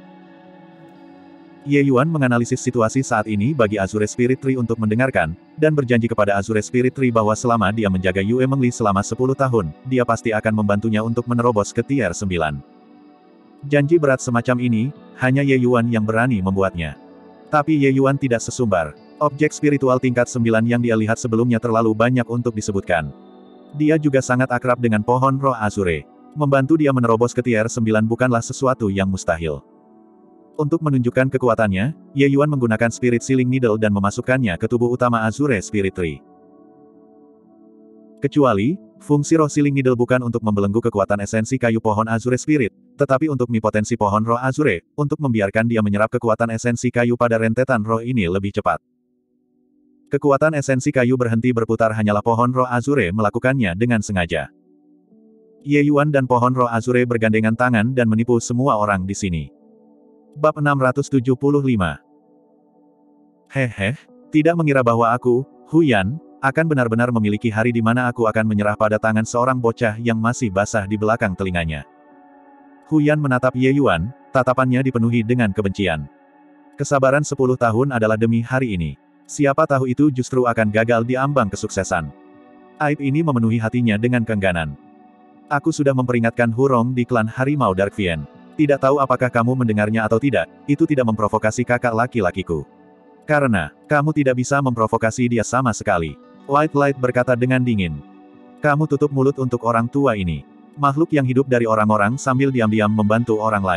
Ye Yuan menganalisis situasi saat ini bagi Azure Spirit Tree untuk mendengarkan, dan berjanji kepada Azure Spirit Tree bahwa selama dia menjaga Yue Mengli selama sepuluh tahun, dia pasti akan membantunya untuk menerobos ke tier sembilan. Janji berat semacam ini, hanya Ye Yuan yang berani membuatnya. Tapi Ye Yuan tidak sesumbar. Objek spiritual tingkat sembilan yang dia lihat sebelumnya terlalu banyak untuk disebutkan. Dia juga sangat akrab dengan pohon roh Azure. Membantu dia menerobos ke tier sembilan bukanlah sesuatu yang mustahil. Untuk menunjukkan kekuatannya, Ye Yuan menggunakan Spirit Sealing Needle dan memasukkannya ke tubuh utama Azure Spirit Tree. Kecuali, fungsi roh Sealing Needle bukan untuk membelenggu kekuatan esensi kayu pohon Azure Spirit, tetapi untuk mi-potensi pohon roh Azure, untuk membiarkan dia menyerap kekuatan esensi kayu pada rentetan roh ini lebih cepat. Kekuatan esensi kayu berhenti berputar hanyalah pohon roh Azure melakukannya dengan sengaja. Ye Yuan dan pohon roh Azure bergandengan tangan dan menipu semua orang di sini. Bab enam ratus tujuh puluh lima. Hehe, tidak mengira bahwa aku, Huyan, akan benar-benar memiliki hari di mana aku akan menyerah pada tangan seorang bocah yang masih basah di belakang telinganya. Huyan menatap Ye Yuan, tatapannya dipenuhi dengan kebencian. Kesabaran sepuluh tahun adalah demi hari ini. Siapa tahu itu justru akan gagal di ambang kesuksesan. Aib ini memenuhi hatinya dengan keengganan. Aku sudah memperingatkan Hurong di klan Harimau Darkvian. Tidak tahu apakah kamu mendengarnya atau tidak, itu tidak memprovokasi kakak laki-lakiku. Karena, kamu tidak bisa memprovokasi dia sama sekali. White Light berkata dengan dingin. Kamu tutup mulut untuk orang tua ini. Makhluk yang hidup dari orang-orang sambil diam-diam membantu orang lain.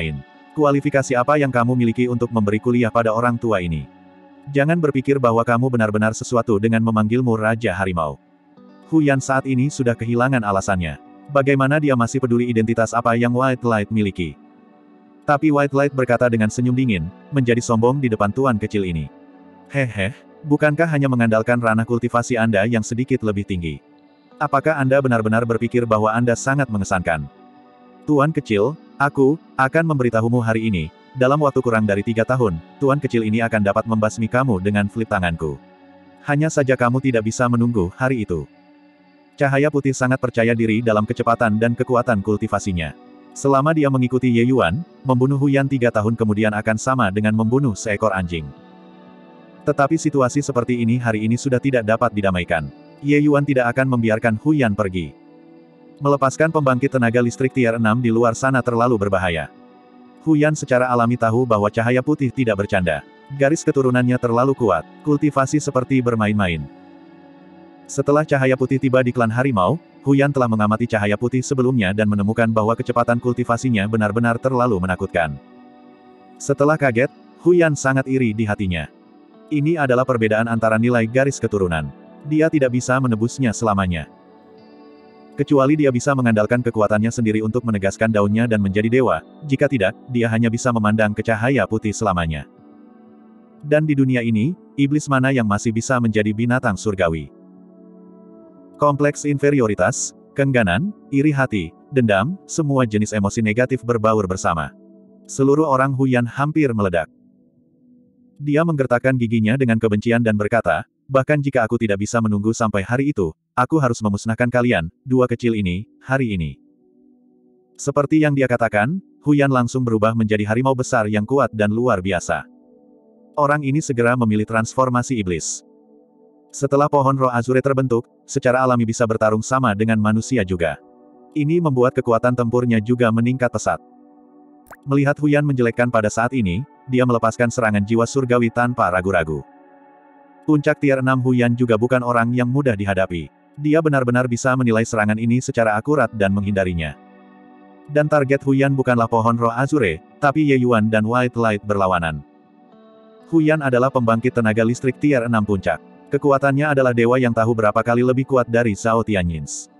Kualifikasi apa yang kamu miliki untuk memberi kuliah pada orang tua ini? Jangan berpikir bahwa kamu benar-benar sesuatu dengan memanggilmu Raja Harimau. Hu Yan saat ini sudah kehilangan alasannya. Bagaimana dia masih peduli identitas apa yang White Light miliki? Tapi White Light berkata dengan senyum dingin, menjadi sombong di depan tuan kecil ini. Hehe, bukankah hanya mengandalkan ranah kultivasi Anda yang sedikit lebih tinggi? Apakah Anda benar-benar berpikir bahwa Anda sangat mengesankan? Tuan kecil, aku akan memberitahumu hari ini, dalam waktu kurang dari tiga tahun, tuan kecil ini akan dapat membasmi kamu dengan flip tanganku. Hanya saja kamu tidak bisa menunggu hari itu. Cahaya Putih sangat percaya diri dalam kecepatan dan kekuatan kultivasinya. Selama dia mengikuti Ye Yuan, membunuh Hu Yan tiga tahun kemudian akan sama dengan membunuh seekor anjing. Tetapi situasi seperti ini hari ini sudah tidak dapat didamaikan. Ye Yuan tidak akan membiarkan Hu Yan pergi. Melepaskan pembangkit tenaga listrik tier enam di luar sana terlalu berbahaya. Hu Yan secara alami tahu bahwa cahaya putih tidak bercanda. Garis keturunannya terlalu kuat, kultivasi seperti bermain-main. Setelah cahaya putih tiba di klan harimau, Hu Yan telah mengamati cahaya putih sebelumnya dan menemukan bahwa kecepatan kultivasinya benar-benar terlalu menakutkan. Setelah kaget, Hu Yan sangat iri di hatinya. Ini adalah perbedaan antara nilai garis keturunan. Dia tidak bisa menebusnya selamanya. Kecuali dia bisa mengandalkan kekuatannya sendiri untuk menegaskan daunnya dan menjadi dewa, jika tidak, dia hanya bisa memandang ke cahaya putih selamanya. Dan di dunia ini, iblis mana yang masih bisa menjadi binatang surgawi? Kompleks inferioritas, keengganan, iri hati, dendam, semua jenis emosi negatif berbaur bersama. Seluruh orang Hu Yan hampir meledak. Dia menggertakkan giginya dengan kebencian dan berkata, bahkan jika aku tidak bisa menunggu sampai hari itu, aku harus memusnahkan kalian, dua kecil ini, hari ini. Seperti yang dia katakan, Hu Yan langsung berubah menjadi harimau besar yang kuat dan luar biasa. Orang ini segera memilih transformasi iblis. Setelah pohon roh azure terbentuk, secara alami bisa bertarung sama dengan manusia juga. Ini membuat kekuatan tempurnya juga meningkat pesat. Melihat Hu Yan menjelekkan pada saat ini, dia melepaskan serangan jiwa surgawi tanpa ragu-ragu. Puncak tier enam Hu Yan juga bukan orang yang mudah dihadapi. Dia benar-benar bisa menilai serangan ini secara akurat dan menghindarinya. Dan target Hu Yan bukanlah pohon roh azure, tapi Ye Yuan dan White Light berlawanan. Hu Yan adalah pembangkit tenaga listrik tier enam puncak. Kekuatannya adalah dewa yang tahu berapa kali lebih kuat dari Zhao Tianyins.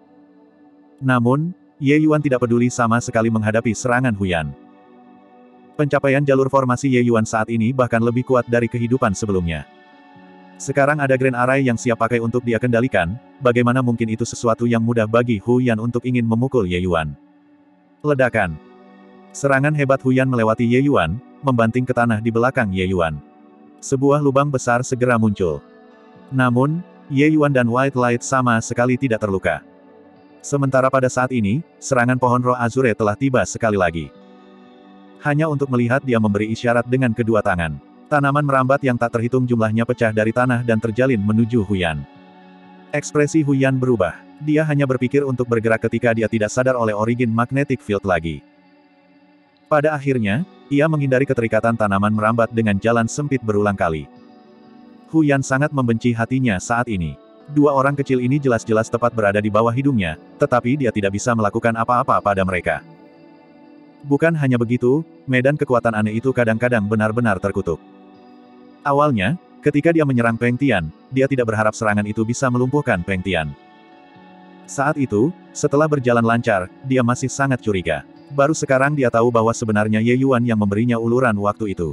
Namun, Ye Yuan tidak peduli sama sekali menghadapi serangan Hu Yan. Pencapaian jalur formasi Ye Yuan saat ini bahkan lebih kuat dari kehidupan sebelumnya. Sekarang ada Grand Array yang siap pakai untuk dia kendalikan, bagaimana mungkin itu sesuatu yang mudah bagi Hu Yan untuk ingin memukul Ye Yuan. Ledakan. Serangan hebat Hu Yan melewati Ye Yuan, membanting ke tanah di belakang Ye Yuan. Sebuah lubang besar segera muncul. Namun, Ye Yuan dan White Light sama sekali tidak terluka. Sementara pada saat ini, serangan pohon roh azure telah tiba sekali lagi. Hanya untuk melihat dia memberi isyarat dengan kedua tangan. Tanaman merambat yang tak terhitung jumlahnya pecah dari tanah dan terjalin menuju Hu Yan. Ekspresi Hu Yan berubah. Dia hanya berpikir untuk bergerak ketika dia tidak sadar oleh origin magnetic field lagi. Pada akhirnya, ia menghindari keterikatan tanaman merambat dengan jalan sempit berulang kali. Hu Yan sangat membenci hatinya saat ini. Dua orang kecil ini jelas-jelas tepat berada di bawah hidungnya, tetapi dia tidak bisa melakukan apa-apa pada mereka. Bukan hanya begitu, medan kekuatan aneh itu kadang-kadang benar-benar terkutuk. Awalnya, ketika dia menyerang Peng Tian, dia tidak berharap serangan itu bisa melumpuhkan Peng Tian. Saat itu, setelah berjalan lancar, dia masih sangat curiga. Baru sekarang dia tahu bahwa sebenarnya Ye Yuan yang memberinya uluran waktu itu.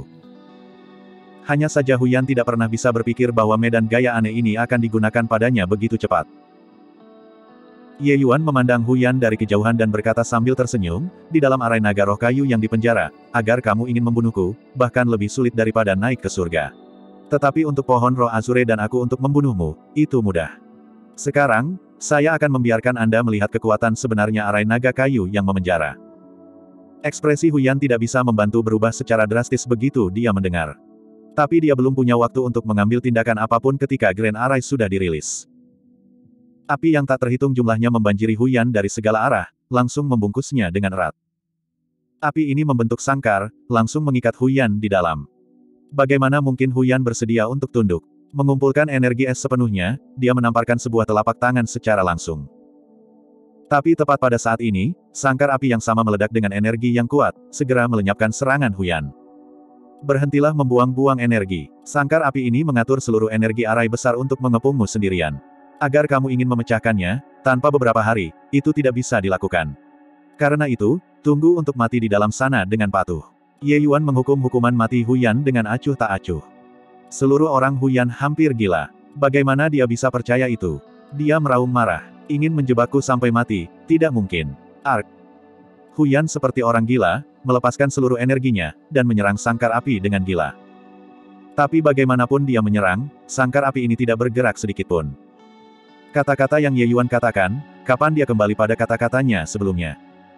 Hanya saja Hu Yan tidak pernah bisa berpikir bahwa medan gaya aneh ini akan digunakan padanya begitu cepat. Ye Yuan memandang Hu Yan dari kejauhan dan berkata sambil tersenyum, di dalam arai naga roh kayu yang dipenjara, agar kamu ingin membunuhku, bahkan lebih sulit daripada naik ke surga. Tetapi untuk pohon roh azure dan aku untuk membunuhmu, itu mudah. Sekarang, saya akan membiarkan Anda melihat kekuatan sebenarnya arai naga kayu yang memenjara. Ekspresi Hu Yan tidak bisa membantu berubah secara drastis begitu dia mendengar. Tapi dia belum punya waktu untuk mengambil tindakan apapun ketika Grand Array sudah dirilis. Api yang tak terhitung jumlahnya membanjiri Hu Yan dari segala arah, langsung membungkusnya dengan erat. Api ini membentuk sangkar, langsung mengikat Hu Yan di dalam. Bagaimana mungkin Hu Yan bersedia untuk tunduk? Mengumpulkan energi es sepenuhnya, dia menamparkan sebuah telapak tangan secara langsung. Tapi tepat pada saat ini, sangkar api yang sama meledak dengan energi yang kuat, segera melenyapkan serangan Huyan. Berhentilah membuang-buang energi. Sangkar api ini mengatur seluruh energi arai besar untuk mengepungmu sendirian. Agar kamu ingin memecahkannya, tanpa beberapa hari, itu tidak bisa dilakukan. Karena itu, tunggu untuk mati di dalam sana dengan patuh. Ye Yuan menghukum hukuman mati Huyan dengan acuh tak acuh. Seluruh orang Huyan hampir gila. Bagaimana dia bisa percaya itu? Dia meraung marah. Ingin menjebakku sampai mati, tidak mungkin. Ark. Huyan seperti orang gila, melepaskan seluruh energinya, dan menyerang sangkar api dengan gila. Tapi bagaimanapun dia menyerang, sangkar api ini tidak bergerak sedikitpun. Kata-kata yang Ye Yuan katakan, kapan dia kembali pada kata-katanya sebelumnya.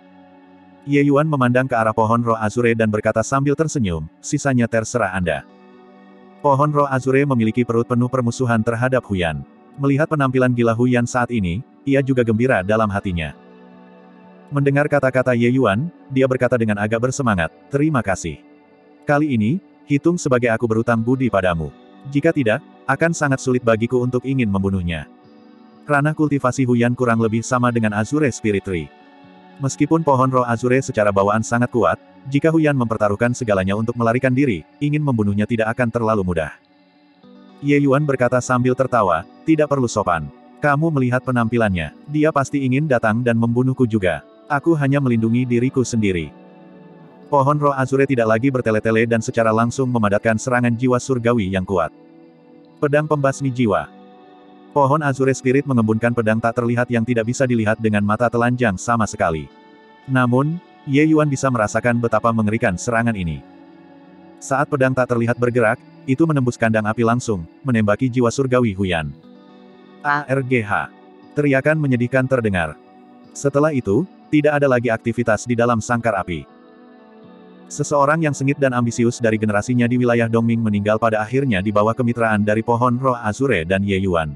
Ye Yuan memandang ke arah pohon roh Azure dan berkata sambil tersenyum, sisanya terserah Anda. Pohon roh Azure memiliki perut penuh permusuhan terhadap Huyan. Melihat penampilan gila Huyan saat ini, ia juga gembira dalam hatinya. Mendengar kata-kata Ye Yuan, dia berkata dengan agak bersemangat, terima kasih. Kali ini, hitung sebagai aku berutang budi padamu. Jika tidak, akan sangat sulit bagiku untuk ingin membunuhnya. Ranah kultivasi Huyan kurang lebih sama dengan Azure Spirit Tree. Meskipun pohon roh Azure secara bawaan sangat kuat, jika Huyan mempertaruhkan segalanya untuk melarikan diri, ingin membunuhnya tidak akan terlalu mudah. Ye Yuan berkata sambil tertawa, tidak perlu sopan. Kamu melihat penampilannya, dia pasti ingin datang dan membunuhku juga. Aku hanya melindungi diriku sendiri. Pohon roh Azure tidak lagi bertele-tele dan secara langsung memadatkan serangan jiwa surgawi yang kuat. Pedang pembasmi jiwa. Pohon Azure Spirit mengembunkan pedang tak terlihat yang tidak bisa dilihat dengan mata telanjang sama sekali. Namun, Ye Yuan bisa merasakan betapa mengerikan serangan ini. Saat pedang tak terlihat bergerak, itu menembus kandang api langsung, menembaki jiwa surgawi Huyan. A R G H. Teriakan menyedihkan terdengar. Setelah itu, tidak ada lagi aktivitas di dalam sangkar api. Seseorang yang sengit dan ambisius dari generasinya di wilayah Dongming meninggal pada akhirnya di bawah kemitraan dari pohon roh Azure dan Ye Yuan.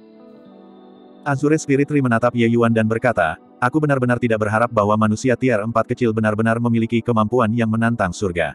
Azure Spirit Tree menatap Ye Yuan dan berkata, aku benar-benar tidak berharap bahwa manusia tier empat kecil benar-benar memiliki kemampuan yang menantang surga.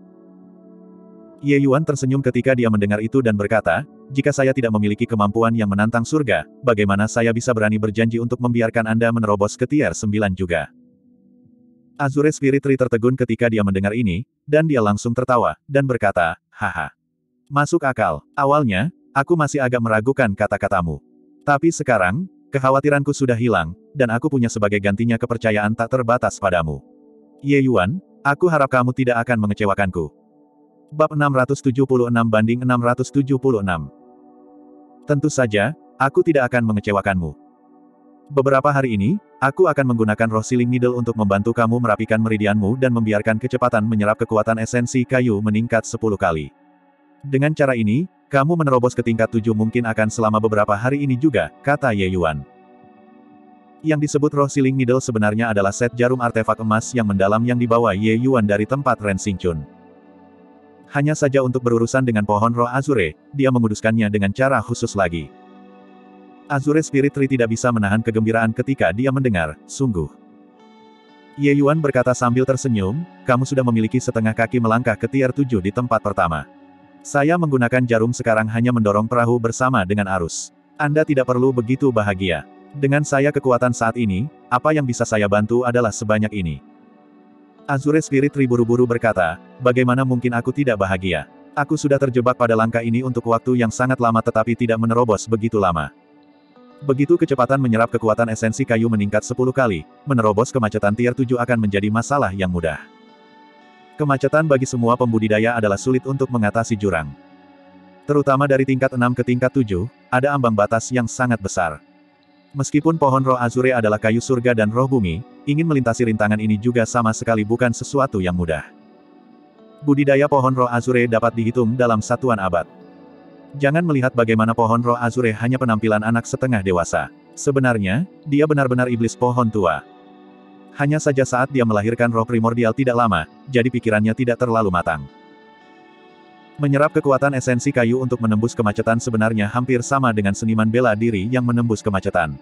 Ye Yuan tersenyum ketika dia mendengar itu dan berkata, jika saya tidak memiliki kemampuan yang menantang surga, bagaimana saya bisa berani berjanji untuk membiarkan Anda menerobos ke tier sembilan juga? Azure Spirit Tree tertegun ketika dia mendengar ini, dan dia langsung tertawa, dan berkata, haha. Masuk akal, awalnya, aku masih agak meragukan kata-katamu. Tapi sekarang, kekhawatiranku sudah hilang, dan aku punya sebagai gantinya kepercayaan tak terbatas padamu. Ye Yuan, aku harap kamu tidak akan mengecewakanku. Bab enam ratus tujuh puluh enam banding enam ratus tujuh puluh enam. Tentu saja, aku tidak akan mengecewakanmu. Beberapa hari ini, aku akan menggunakan roh Sealing Needle untuk membantu kamu merapikan meridianmu dan membiarkan kecepatan menyerap kekuatan esensi kayu meningkat sepuluh kali. Dengan cara ini, kamu menerobos ke tingkat tujuh mungkin akan selama beberapa hari ini juga, kata Ye Yuan. Yang disebut roh Sealing Needle sebenarnya adalah set jarum artefak emas yang mendalam yang dibawa Ye Yuan dari tempat Ren Xingchun. Hanya saja untuk berurusan dengan pohon roh Azure, dia menguduskannya dengan cara khusus lagi. Azure Spirit Tree tidak bisa menahan kegembiraan ketika dia mendengar, sungguh. Ye Yuan berkata sambil tersenyum, kamu sudah memiliki setengah kaki melangkah ke tier tujuh di tempat pertama. Saya menggunakan jarum sekarang hanya mendorong perahu bersama dengan arus. Anda tidak perlu begitu bahagia. Dengan saya kekuatan saat ini, apa yang bisa saya bantu adalah sebanyak ini. Azure Spirit Tree buru-buru berkata, bagaimana mungkin aku tidak bahagia? Aku sudah terjebak pada langkah ini untuk waktu yang sangat lama tetapi tidak menerobos begitu lama. Begitu kecepatan menyerap kekuatan esensi kayu meningkat sepuluh kali, menerobos kemacetan tier tujuh akan menjadi masalah yang mudah. Kemacetan bagi semua pembudidaya adalah sulit untuk mengatasi jurang. Terutama dari tingkat enam ke tingkat tujuh, ada ambang batas yang sangat besar. Meskipun pohon roh Azure adalah kayu surga dan roh bumi, ingin melintasi rintangan ini juga sama sekali bukan sesuatu yang mudah. Budidaya pohon roh Azure dapat dihitung dalam satuan abad. Jangan melihat bagaimana pohon roh Azure hanya penampilan anak setengah dewasa. Sebenarnya, dia benar-benar iblis pohon tua. Hanya saja saat dia melahirkan roh primordial tidak lama, jadi pikirannya tidak terlalu matang. Menyerap kekuatan esensi kayu untuk menembus kemacetan sebenarnya hampir sama dengan seniman bela diri yang menembus kemacetan.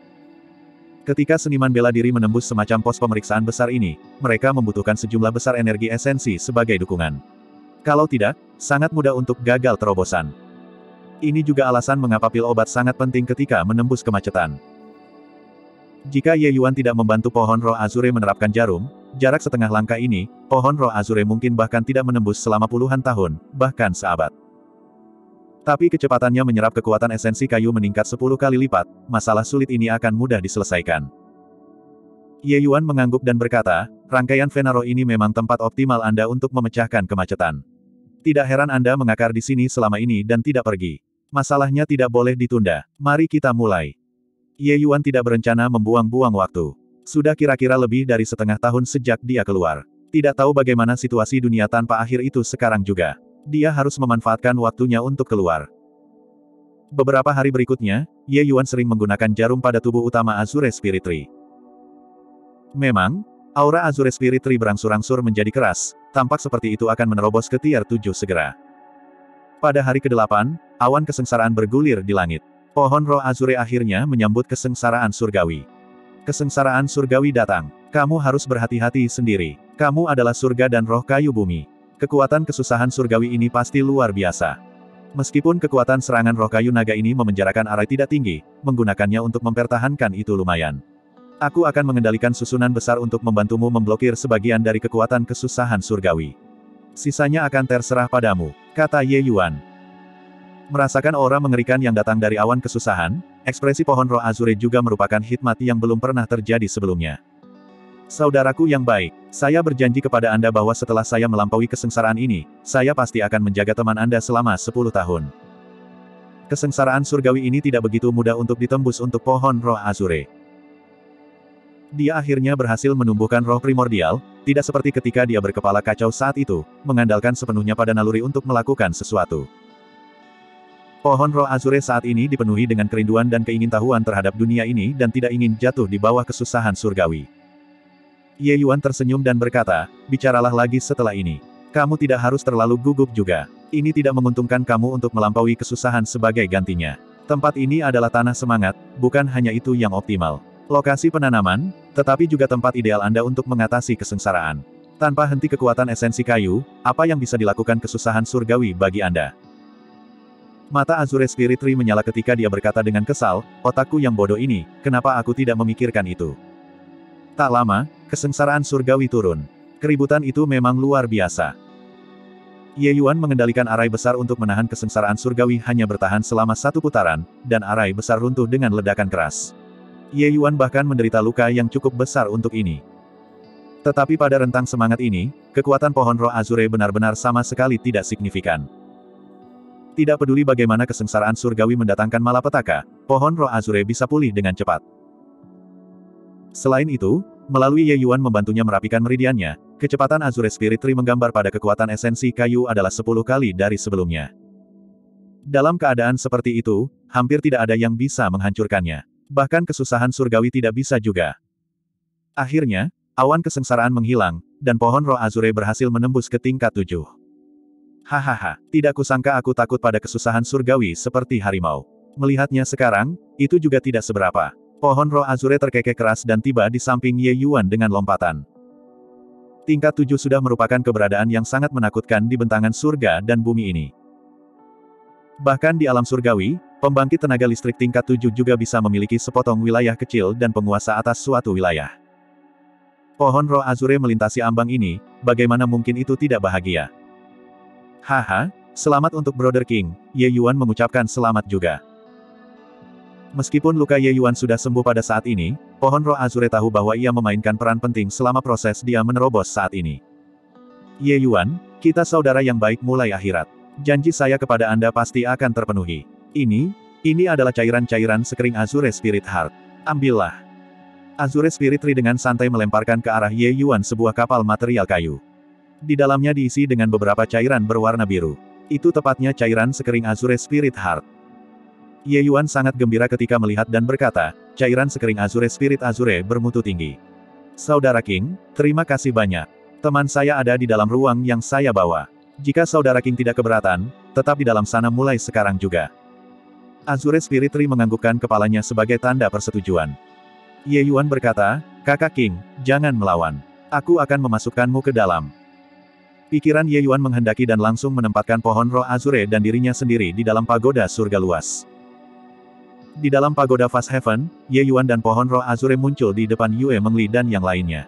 Ketika seniman bela diri menembus semacam pos pemeriksaan besar ini, mereka membutuhkan sejumlah besar energi esensi sebagai dukungan. Kalau tidak, sangat mudah untuk gagal terobosan. Ini juga alasan mengapa pil obat sangat penting ketika menembus kemacetan. Jika Ye Yuan tidak membantu pohon roh Azure menerapkan jarum, jarak setengah langkah ini, pohon roh Azure mungkin bahkan tidak menembus selama puluhan tahun, bahkan seabad. Tapi kecepatannya menyerap kekuatan esensi kayu meningkat sepuluh kali lipat, masalah sulit ini akan mudah diselesaikan. Ye Yuan mengangguk dan berkata, rangkaian Venaro ini memang tempat optimal Anda untuk memecahkan kemacetan. Tidak heran Anda mengakar di sini selama ini dan tidak pergi. Masalahnya tidak boleh ditunda. Mari kita mulai. Ye Yuan tidak berencana membuang-buang waktu. Sudah kira-kira lebih dari setengah tahun sejak dia keluar. Tidak tahu bagaimana situasi dunia tanpa akhir itu sekarang juga. Dia harus memanfaatkan waktunya untuk keluar. Beberapa hari berikutnya, Ye Yuan sering menggunakan jarum pada tubuh utama Azure Spirit Tree. Memang, aura Azure Spirit Tree berangsur-angsur menjadi keras, tampak seperti itu akan menerobos ke tier tujuh segera. Pada hari kedelapan, awan kesengsaraan bergulir di langit. Pohon roh Azure akhirnya menyambut kesengsaraan surgawi. Kesengsaraan surgawi datang. Kamu harus berhati-hati sendiri. Kamu adalah surga dan roh kayu bumi. Kekuatan kesusahan surgawi ini pasti luar biasa. Meskipun kekuatan serangan roh kayu naga ini memenjarakan arai tidak tinggi, menggunakannya untuk mempertahankan itu lumayan. Aku akan mengendalikan susunan besar untuk membantumu memblokir sebagian dari kekuatan kesusahan surgawi. Sisanya akan terserah padamu, kata Ye Yuan. Merasakan aura mengerikan yang datang dari awan kesusahan, ekspresi pohon roh Azure juga merupakan hikmat yang belum pernah terjadi sebelumnya. Saudaraku yang baik, saya berjanji kepada Anda bahwa setelah saya melampaui kesengsaraan ini, saya pasti akan menjaga teman Anda selama sepuluh tahun. Kesengsaraan surgawi ini tidak begitu mudah untuk ditembus untuk pohon roh Azure. Dia akhirnya berhasil menumbuhkan roh primordial, tidak seperti ketika dia berkepala kacau saat itu, mengandalkan sepenuhnya pada naluri untuk melakukan sesuatu. Pohon roh Azure saat ini dipenuhi dengan kerinduan dan keingintahuan terhadap dunia ini dan tidak ingin jatuh di bawah kesusahan surgawi. Ye Yuan tersenyum dan berkata, bicaralah lagi setelah ini. Kamu tidak harus terlalu gugup juga. Ini tidak menguntungkan kamu untuk melampaui kesusahan sebagai gantinya. Tempat ini adalah tanah semangat, bukan hanya itu yang optimal. Lokasi penanaman, tetapi juga tempat ideal Anda untuk mengatasi kesengsaraan. Tanpa henti kekuatan esensi kayu, apa yang bisa dilakukan kesusahan surgawi bagi Anda? Mata Azure Spirit Tree menyala ketika dia berkata dengan kesal, otakku yang bodoh ini, kenapa aku tidak memikirkan itu? Tak lama, kesengsaraan surgawi turun. Keributan itu memang luar biasa. Ye Yuan mengendalikan arai besar untuk menahan kesengsaraan surgawi hanya bertahan selama satu putaran, dan arai besar runtuh dengan ledakan keras. Ye Yuan bahkan menderita luka yang cukup besar untuk ini. Tetapi pada rentang semangat ini, kekuatan pohon roh Azure benar-benar sama sekali tidak signifikan. Tidak peduli bagaimana kesengsaraan surgawi mendatangkan malapetaka, pohon roh Azure bisa pulih dengan cepat. Selain itu, melalui Ye Yuan membantunya merapikan meridiannya, kecepatan Azure Spirit Tree menggambar pada kekuatan esensi kayu adalah sepuluh kali dari sebelumnya. Dalam keadaan seperti itu, hampir tidak ada yang bisa menghancurkannya. Bahkan kesusahan surgawi tidak bisa juga. Akhirnya, awan kesengsaraan menghilang, dan pohon roh Azure berhasil menembus ke tingkat tujuh. Hahaha, tidak kusangka aku takut pada kesusahan surgawi seperti harimau. Melihatnya sekarang, itu juga tidak seberapa. Pohon roh Azure terkekeh keras dan tiba di samping Ye Yuan dengan lompatan. Tingkat tujuh sudah merupakan keberadaan yang sangat menakutkan di bentangan surga dan bumi ini. Bahkan di alam surgawi, pembangkit tenaga listrik tingkat tujuh juga bisa memiliki sepotong wilayah kecil dan penguasa atas suatu wilayah. Pohon roh Azure melintasi ambang ini, bagaimana mungkin itu tidak bahagia? Haha, selamat untuk Brother King, Ye Yuan mengucapkan selamat juga. Meskipun luka Ye Yuan sudah sembuh pada saat ini, pohon roh Azure tahu bahwa ia memainkan peran penting selama proses dia menerobos saat ini. Ye Yuan, kita saudara yang baik mulai akhirat. Janji saya kepada Anda pasti akan terpenuhi. Ini, ini adalah cairan-cairan sekering Azure Spirit Heart. Ambillah. Azure Spirit Tree dengan santai melemparkan ke arah Ye Yuan sebuah kapal material kayu. Di dalamnya diisi dengan beberapa cairan berwarna biru. Itu tepatnya cairan sekering Azure Spirit Heart. Ye Yuan sangat gembira ketika melihat dan berkata, cairan sekering Azure Spirit Azure bermutu tinggi. Saudara King, terima kasih banyak. Teman saya ada di dalam ruang yang saya bawa. Jika Saudara King tidak keberatan, tetap di dalam sana mulai sekarang juga. Azure Spirit Tree menganggukkan kepalanya sebagai tanda persetujuan. Ye Yuan berkata, Kakak King, jangan melawan. Aku akan memasukkanmu ke dalam. Pikiran Ye Yuan menghendaki dan langsung menempatkan pohon roh Azure dan dirinya sendiri di dalam pagoda surga luas. Di dalam pagoda Fast Heaven, Ye Yuan dan pohon roh Azure muncul di depan Yue Mengli dan yang lainnya.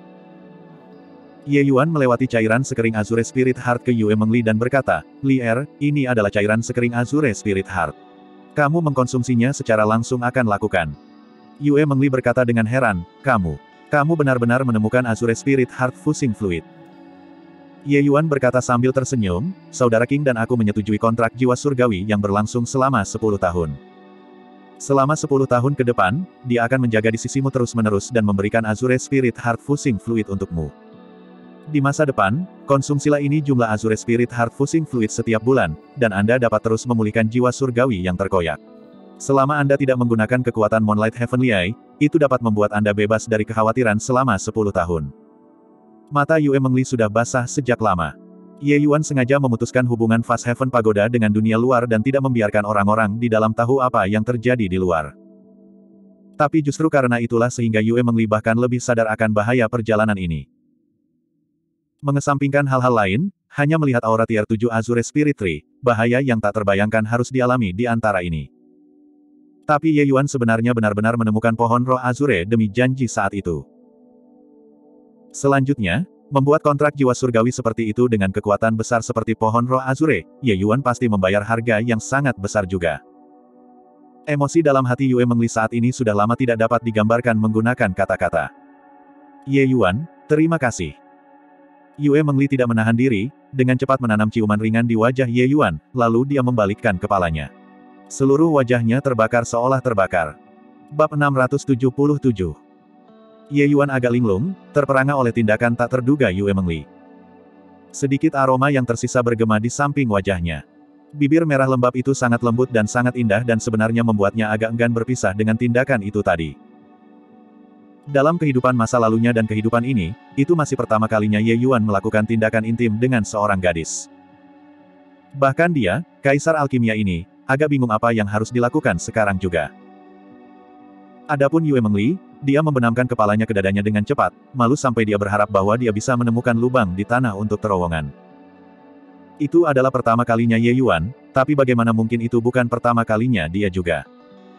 Ye Yuan melewati cairan sekering Azure Spirit Heart ke Yue Mengli dan berkata, "Li Er, ini adalah cairan sekering Azure Spirit Heart. Kamu mengkonsumsinya secara langsung akan lakukan." Yue Mengli berkata dengan heran, "Kamu, kamu benar-benar menemukan Azure Spirit Heart Fusing Fluid." Ye Yuan berkata sambil tersenyum, "Saudara King dan aku menyetujui kontrak jiwa surgawi yang berlangsung selama sepuluh tahun. Selama sepuluh tahun ke depan, dia akan menjaga di sisimu terus-menerus dan memberikan Azure Spirit Heart Fusing Fluid untukmu. Di masa depan, konsumsilah ini jumlah Azure Spirit Heart Fusing Fluid setiap bulan, dan Anda dapat terus memulihkan jiwa surgawi yang terkoyak. Selama Anda tidak menggunakan kekuatan Moonlight Heavenly Eye, itu dapat membuat Anda bebas dari kekhawatiran selama sepuluh tahun." Mata Yue Mengli sudah basah sejak lama. Ye Yuan sengaja memutuskan hubungan Fast Heaven Pagoda dengan dunia luar dan tidak membiarkan orang-orang di dalam tahu apa yang terjadi di luar. Tapi justru karena itulah sehingga Yue Mengli bahkan lebih sadar akan bahaya perjalanan ini. Mengesampingkan hal-hal lain, hanya melihat aura tier tujuh Azure Spirit Tree, bahaya yang tak terbayangkan harus dialami di antara ini. Tapi Ye Yuan sebenarnya benar-benar menemukan pohon roh Azure demi janji saat itu. Selanjutnya, membuat kontrak jiwa surgawi seperti itu dengan kekuatan besar seperti pohon roh Azure, Ye Yuan pasti membayar harga yang sangat besar juga. Emosi dalam hati Yue Mengli saat ini sudah lama tidak dapat digambarkan menggunakan kata-kata. "Ye Yuan, terima kasih." Yue Mengli tidak menahan diri, dengan cepat menanam ciuman ringan di wajah Ye Yuan, lalu dia membalikkan kepalanya. Seluruh wajahnya terbakar seolah terbakar. Bab enam ratus tujuh puluh tujuh. Ye Yuan agak linglung, terperangah oleh tindakan tak terduga Yue Mengli. Sedikit aroma yang tersisa bergema di samping wajahnya. Bibir merah lembab itu sangat lembut dan sangat indah dan sebenarnya membuatnya agak enggan berpisah dengan tindakan itu tadi. Dalam kehidupan masa lalunya dan kehidupan ini, itu masih pertama kalinya Ye Yuan melakukan tindakan intim dengan seorang gadis. Bahkan dia, Kaisar Alkimia ini, agak bingung apa yang harus dilakukan sekarang juga. Adapun Yue Mengli, dia membenamkan kepalanya ke dadanya dengan cepat, malu sampai dia berharap bahwa dia bisa menemukan lubang di tanah untuk terowongan. Itu adalah pertama kalinya Ye Yuan, tapi bagaimana mungkin itu bukan pertama kalinya dia juga.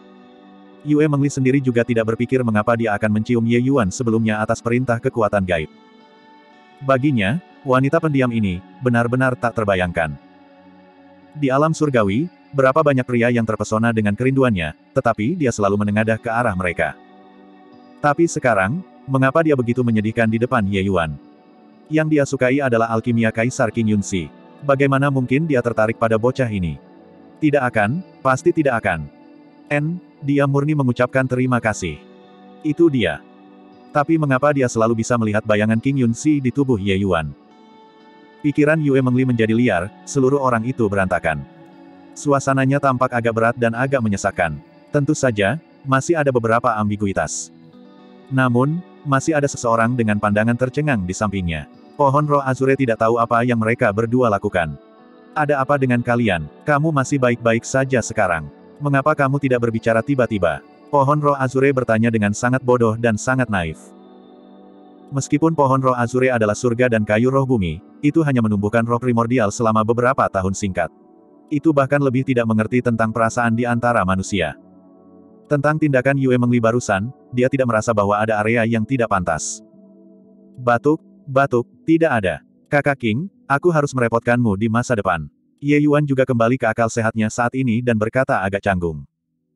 Yue Mengli sendiri juga tidak berpikir mengapa dia akan mencium Ye Yuan sebelumnya atas perintah kekuatan gaib. Baginya, wanita pendiam ini, benar-benar tak terbayangkan. Di alam surgawi, berapa banyak pria yang terpesona dengan kerinduannya, tetapi dia selalu menengadah ke arah mereka. Tapi sekarang, mengapa dia begitu menyedihkan di depan Ye Yuan? Yang dia sukai adalah alkimia Kaisar Qing Yunxi. Bagaimana mungkin dia tertarik pada bocah ini? Tidak akan, pasti tidak akan. N, dia murni mengucapkan terima kasih. Itu dia. Tapi mengapa dia selalu bisa melihat bayangan Qing Yunxi di tubuh Ye Yuan? Pikiran Yue Mengli menjadi liar, seluruh orang itu berantakan. Suasananya tampak agak berat dan agak menyesakan. Tentu saja, masih ada beberapa ambiguitas. Namun, masih ada seseorang dengan pandangan tercengang di sampingnya. Pohon roh Azure tidak tahu apa yang mereka berdua lakukan. "Ada apa dengan kalian? Kamu masih baik-baik saja sekarang. Mengapa kamu tidak berbicara tiba-tiba?" Pohon roh Azure bertanya dengan sangat bodoh dan sangat naif. Meskipun pohon roh Azure adalah surga dan kayu roh bumi, itu hanya menumbuhkan roh primordial selama beberapa tahun singkat. Itu bahkan lebih tidak mengerti tentang perasaan di antara manusia. Tentang tindakan Yue Mengli barusan, dia tidak merasa bahwa ada area yang tidak pantas. Batuk, batuk, tidak ada. "Kakak King, aku harus merepotkanmu di masa depan." Ye Yuan juga kembali ke akal sehatnya saat ini dan berkata agak canggung.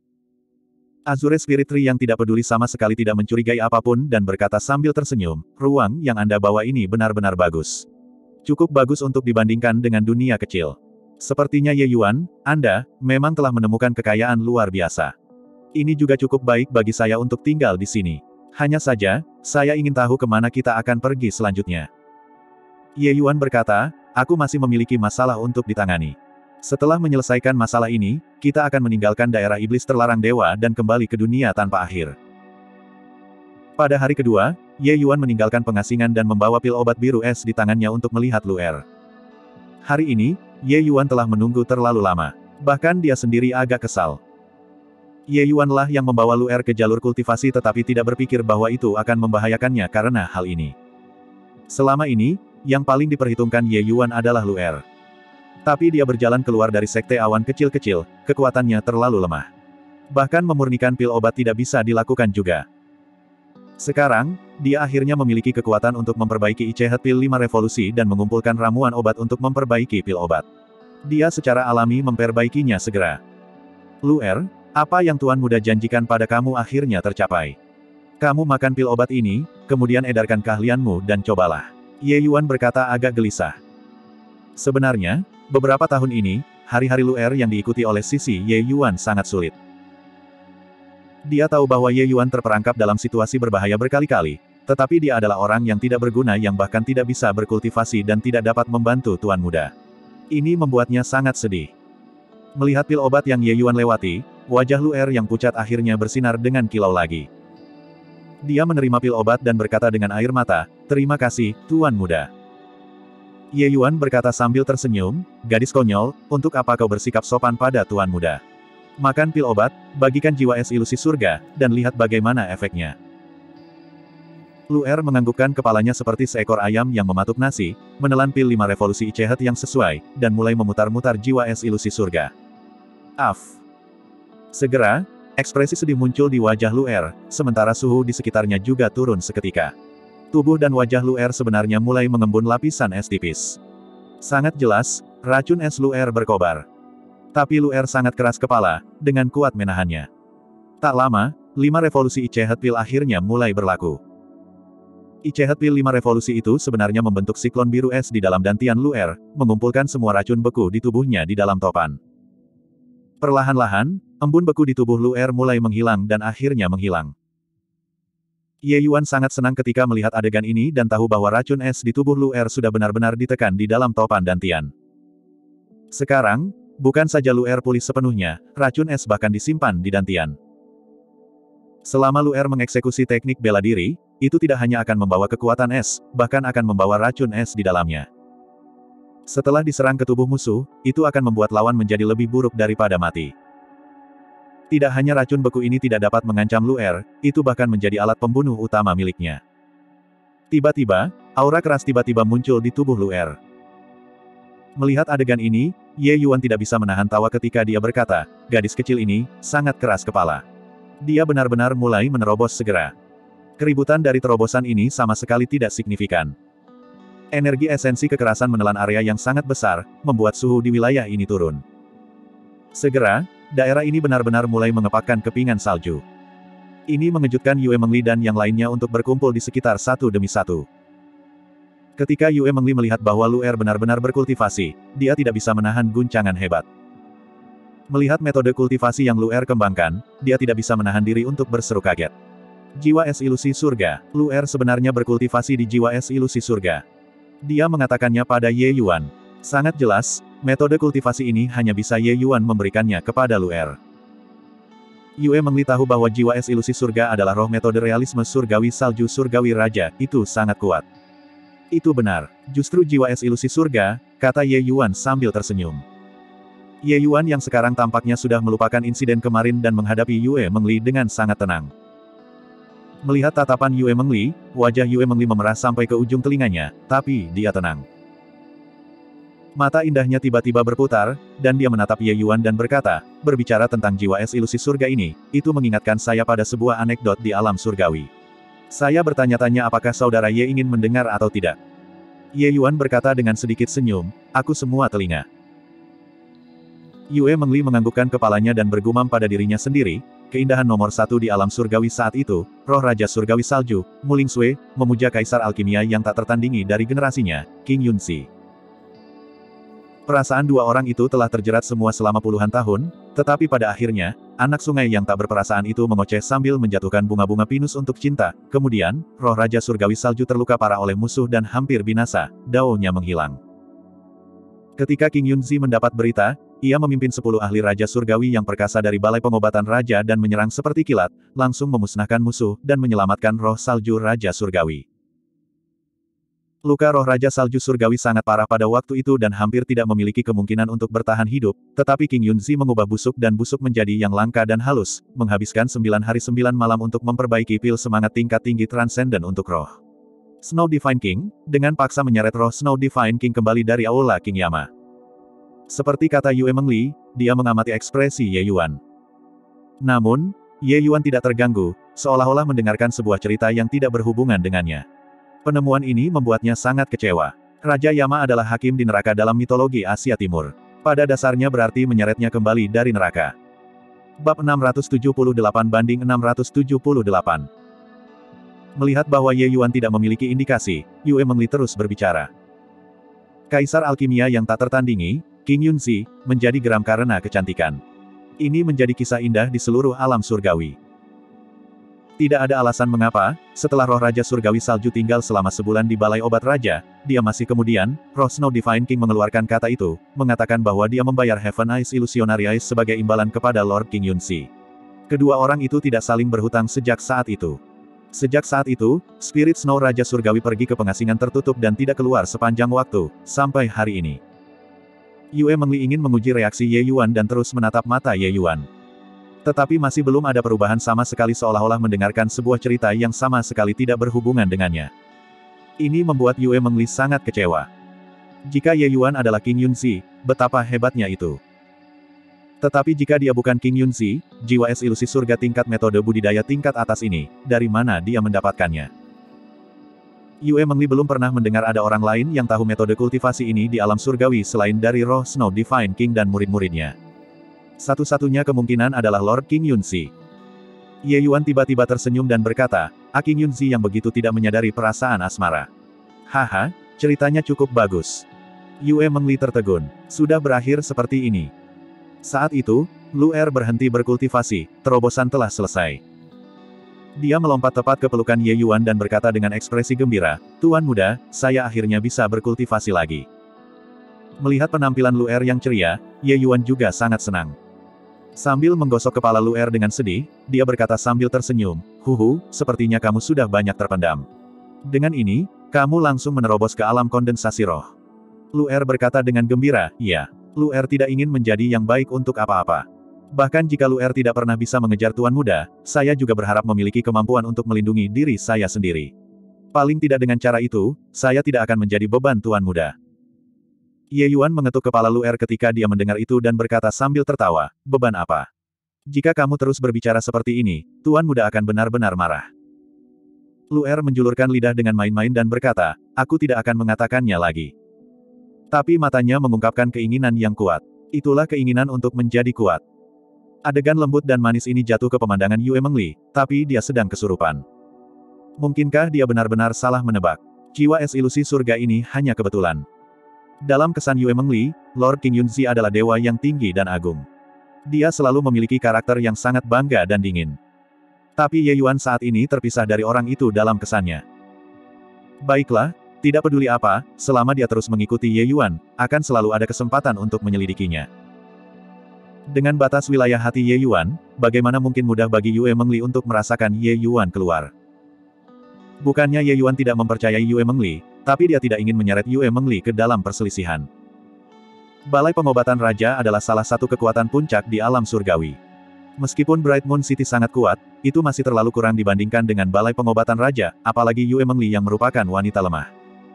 Azure Spirit Tree yang tidak peduli sama sekali tidak mencurigai apapun dan berkata sambil tersenyum, "Ruang yang Anda bawa ini benar-benar bagus. Cukup bagus untuk dibandingkan dengan dunia kecil. Sepertinya Ye Yuan, Anda, memang telah menemukan kekayaan luar biasa. Ini juga cukup baik bagi saya untuk tinggal di sini. Hanya saja, saya ingin tahu kemana kita akan pergi selanjutnya." Ye Yuan berkata, "Aku masih memiliki masalah untuk ditangani. Setelah menyelesaikan masalah ini, kita akan meninggalkan daerah iblis terlarang dewa dan kembali ke dunia tanpa akhir." Pada hari kedua, Ye Yuan meninggalkan pengasingan dan membawa pil obat biru es di tangannya untuk melihat Luer. Hari ini, Ye Yuan telah menunggu terlalu lama. Bahkan dia sendiri agak kesal. Ye Yuan lah yang membawa Luer ke jalur kultivasi tetapi tidak berpikir bahwa itu akan membahayakannya karena hal ini. Selama ini, yang paling diperhitungkan Ye Yuan adalah Luer. Tapi dia berjalan keluar dari sekte awan kecil-kecil, kekuatannya terlalu lemah. Bahkan memurnikan pil obat tidak bisa dilakukan juga. Sekarang, dia akhirnya memiliki kekuatan untuk memperbaiki Icehat Pil lima Revolusi dan mengumpulkan ramuan obat untuk memperbaiki pil obat. Dia secara alami memperbaikinya segera. Luer, apa yang Tuan Muda janjikan pada kamu akhirnya tercapai. Kamu makan pil obat ini, kemudian edarkan keahlianmu dan cobalah. Ye Yuan berkata agak gelisah. Sebenarnya, beberapa tahun ini, hari-hari Luer yang diikuti oleh Sisi Ye Yuan sangat sulit. Dia tahu bahwa Ye Yuan terperangkap dalam situasi berbahaya berkali-kali, tetapi dia adalah orang yang tidak berguna yang bahkan tidak bisa berkultivasi dan tidak dapat membantu Tuan Muda. Ini membuatnya sangat sedih. Melihat pil obat yang Ye Yuan lewati, wajah Luer yang pucat akhirnya bersinar dengan kilau lagi. Dia menerima pil obat dan berkata dengan air mata, "Terima kasih, Tuan Muda." Ye Yuan berkata sambil tersenyum, "Gadis konyol, untuk apa kau bersikap sopan pada Tuan Muda? Makan pil obat, bagikan jiwa es ilusi surga, dan lihat bagaimana efeknya." Luer menganggukkan kepalanya seperti seekor ayam yang mematuk nasi, menelan pil lima revolusi Icehat yang sesuai, dan mulai memutar-mutar jiwa es ilusi surga. Af. Segera, ekspresi sedih muncul di wajah Luer, sementara suhu di sekitarnya juga turun seketika. Tubuh dan wajah Luer sebenarnya mulai mengembun lapisan es tipis. Sangat jelas, racun es Luer berkobar. Tapi Luer sangat keras kepala, dengan kuat menahannya. Tak lama, lima revolusi Icehat Pil akhirnya mulai berlaku. Icehat Pil lima revolusi itu sebenarnya membentuk siklon biru es di dalam dantian Luer, mengumpulkan semua racun beku di tubuhnya di dalam topan. Perlahan-lahan, embun beku di tubuh Luer mulai menghilang dan akhirnya menghilang. Ye Yuan sangat senang ketika melihat adegan ini dan tahu bahwa racun es di tubuh Luer sudah benar-benar ditekan di dalam topan dantian. Sekarang, bukan saja Luer pulih sepenuhnya, racun es bahkan disimpan di dantian. Selama Luer mengeksekusi teknik bela diri, itu tidak hanya akan membawa kekuatan es, bahkan akan membawa racun es di dalamnya. Setelah diserang ke tubuh musuh, itu akan membuat lawan menjadi lebih buruk daripada mati. Tidak hanya racun beku ini tidak dapat mengancam Luer, itu bahkan menjadi alat pembunuh utama miliknya. Tiba-tiba, aura keras tiba-tiba muncul di tubuh Luer. Melihat adegan ini, Ye Yuan tidak bisa menahan tawa ketika dia berkata, gadis kecil ini, sangat keras kepala. Dia benar-benar mulai menerobos segera. Keributan dari terobosan ini sama sekali tidak signifikan. Energi esensi kekerasan menelan area yang sangat besar, membuat suhu di wilayah ini turun. Segera, daerah ini benar-benar mulai mengepakkan kepingan salju. Ini mengejutkan Yue Mengli dan yang lainnya untuk berkumpul di sekitar satu demi satu. Ketika Yue Mengli melihat bahwa Luer benar-benar berkultivasi, dia tidak bisa menahan guncangan hebat. Melihat metode kultivasi yang Luer kembangkan, dia tidak bisa menahan diri untuk berseru kaget. Jiwa es ilusi surga, Luer sebenarnya berkultivasi di jiwa es ilusi surga. Dia mengatakannya pada Ye Yuan. Sangat jelas, metode kultivasi ini hanya bisa Ye Yuan memberikannya kepada Luer. Yue Mengli tahu bahwa jiwa es ilusi surga adalah roh metode realisme surgawi salju surgawi raja, itu sangat kuat. Itu benar, justru jiwa es ilusi surga, kata Ye Yuan sambil tersenyum. Ye Yuan yang sekarang tampaknya sudah melupakan insiden kemarin dan menghadapi Yue Mengli dengan sangat tenang. Melihat tatapan Yue Mengli, wajah Yue Mengli memerah sampai ke ujung telinganya, tapi dia tenang. Mata indahnya tiba-tiba berputar, dan dia menatap Ye Yuan dan berkata, berbicara tentang jiwa es ilusi surga ini, itu mengingatkan saya pada sebuah anekdot di alam surgawi. Saya bertanya-tanya apakah saudara Ye ingin mendengar atau tidak. Ye Yuan berkata dengan sedikit senyum, aku semua telinga. Yue Mengli menganggukkan kepalanya dan bergumam pada dirinya sendiri, keindahan nomor satu di alam surgawi saat itu, roh Raja Surgawi Salju, Muling Sui, memuja Kaisar Alkimia yang tak tertandingi dari generasinya, King Yunzi. Perasaan dua orang itu telah terjerat semua selama puluhan tahun, tetapi pada akhirnya, anak sungai yang tak berperasaan itu mengoceh sambil menjatuhkan bunga-bunga pinus untuk cinta, kemudian, roh Raja Surgawi Salju terluka parah oleh musuh dan hampir binasa, daunnya menghilang. Ketika King Yunzi mendapat berita, ia memimpin sepuluh ahli Raja Surgawi yang perkasa dari Balai Pengobatan Raja dan menyerang seperti kilat, langsung memusnahkan musuh dan menyelamatkan roh salju Raja Surgawi. Luka roh Raja Salju Surgawi sangat parah pada waktu itu dan hampir tidak memiliki kemungkinan untuk bertahan hidup, tetapi King Yunzi mengubah busuk dan busuk menjadi yang langka dan halus, menghabiskan sembilan hari sembilan malam untuk memperbaiki pil semangat tingkat tinggi transenden untuk roh Snow Divine King, dengan paksa menyeret roh Snow Divine King kembali dari Aula King Yama. Seperti kata Yue Mengli, dia mengamati ekspresi Ye Yuan. Namun, Ye Yuan tidak terganggu, seolah-olah mendengarkan sebuah cerita yang tidak berhubungan dengannya. Penemuan ini membuatnya sangat kecewa. Raja Yama adalah hakim di neraka dalam mitologi Asia Timur. Pada dasarnya berarti menyeretnya kembali dari neraka. Bab enam ratus tujuh puluh delapan banding enam ratus tujuh puluh delapan. Melihat bahwa Ye Yuan tidak memiliki indikasi, Yue Mengli terus berbicara. Kaisar alkimia yang tak tertandingi, King Yunzi, menjadi geram karena kecantikan. Ini menjadi kisah indah di seluruh alam surgawi. Tidak ada alasan mengapa, setelah roh Raja Surgawi Salju tinggal selama sebulan di Balai Obat Raja, dia masih kemudian, roh Snow Divine King mengeluarkan kata itu, mengatakan bahwa dia membayar Heaven Eyes Illusionary Eyes sebagai imbalan kepada Lord King Yunzi. Kedua orang itu tidak saling berhutang sejak saat itu. Sejak saat itu, Spirit Snow Raja Surgawi pergi ke pengasingan tertutup dan tidak keluar sepanjang waktu, sampai hari ini. Yue Mengli ingin menguji reaksi Ye Yuan dan terus menatap mata Ye Yuan. Tetapi masih belum ada perubahan sama sekali, seolah-olah mendengarkan sebuah cerita yang sama sekali tidak berhubungan dengannya. Ini membuat Yue Mengli sangat kecewa. Jika Ye Yuan adalah King Yunzi, betapa hebatnya itu. Tetapi jika dia bukan King Yunzi, jiwa es ilusi surga tingkat metode budidaya tingkat atas ini, dari mana dia mendapatkannya? Yue Mengli belum pernah mendengar ada orang lain yang tahu metode kultivasi ini di alam surgawi selain dari roh Snow Divine King dan murid-muridnya. Satu-satunya kemungkinan adalah Lord King Yunzi. Ye Yuan tiba-tiba tersenyum dan berkata, "Ah, King Yunzi yang begitu tidak menyadari perasaan asmara. Haha, ceritanya cukup bagus." Yue Mengli tertegun. Sudah berakhir seperti ini. Saat itu, Lu Er berhenti berkultivasi, terobosan telah selesai. Dia melompat tepat ke pelukan Ye Yuan dan berkata dengan ekspresi gembira, "Tuan muda, saya akhirnya bisa berkultivasi lagi." Melihat penampilan Lu Er yang ceria, Ye Yuan juga sangat senang. Sambil menggosok kepala Lu Er dengan sedih, dia berkata sambil tersenyum, "Huhu, sepertinya kamu sudah banyak terpendam. Dengan ini, kamu langsung menerobos ke alam kondensasi roh." Lu Er berkata dengan gembira, "Iya." Lu Er tidak ingin menjadi yang baik untuk apa-apa. Bahkan jika Lu Er tidak pernah bisa mengejar Tuan Muda, saya juga berharap memiliki kemampuan untuk melindungi diri saya sendiri. Paling tidak dengan cara itu, saya tidak akan menjadi beban Tuan Muda. Ye Yuan mengetuk kepala Lu Er ketika dia mendengar itu dan berkata sambil tertawa, "Beban apa? Jika kamu terus berbicara seperti ini, Tuan Muda akan benar-benar marah." Lu Er menjulurkan lidah dengan main-main dan berkata, "Aku tidak akan mengatakannya lagi." Tapi matanya mengungkapkan keinginan yang kuat. Itulah keinginan untuk menjadi kuat. Adegan lembut dan manis ini jatuh ke pemandangan Yue Mengli, tapi dia sedang kesurupan. Mungkinkah dia benar-benar salah menebak? Jiwa es ilusi surga ini hanya kebetulan. Dalam kesan Yue Mengli, Lord King Yunzi adalah dewa yang tinggi dan agung. Dia selalu memiliki karakter yang sangat bangga dan dingin. Tapi Ye Yuan saat ini terpisah dari orang itu dalam kesannya. Baiklah, tidak peduli apa, selama dia terus mengikuti Ye Yuan, akan selalu ada kesempatan untuk menyelidikinya. Dengan batas wilayah hati Ye Yuan, bagaimana mungkin mudah bagi Yue Mengli untuk merasakan Ye Yuan keluar? Bukannya Ye Yuan tidak mempercayai Yue Mengli, tapi dia tidak ingin menyeret Yue Mengli ke dalam perselisihan. Balai Pengobatan Raja adalah salah satu kekuatan puncak di alam surgawi. Meskipun Bright Moon City sangat kuat, itu masih terlalu kurang dibandingkan dengan Balai Pengobatan Raja, apalagi Yue Mengli yang merupakan wanita lemah.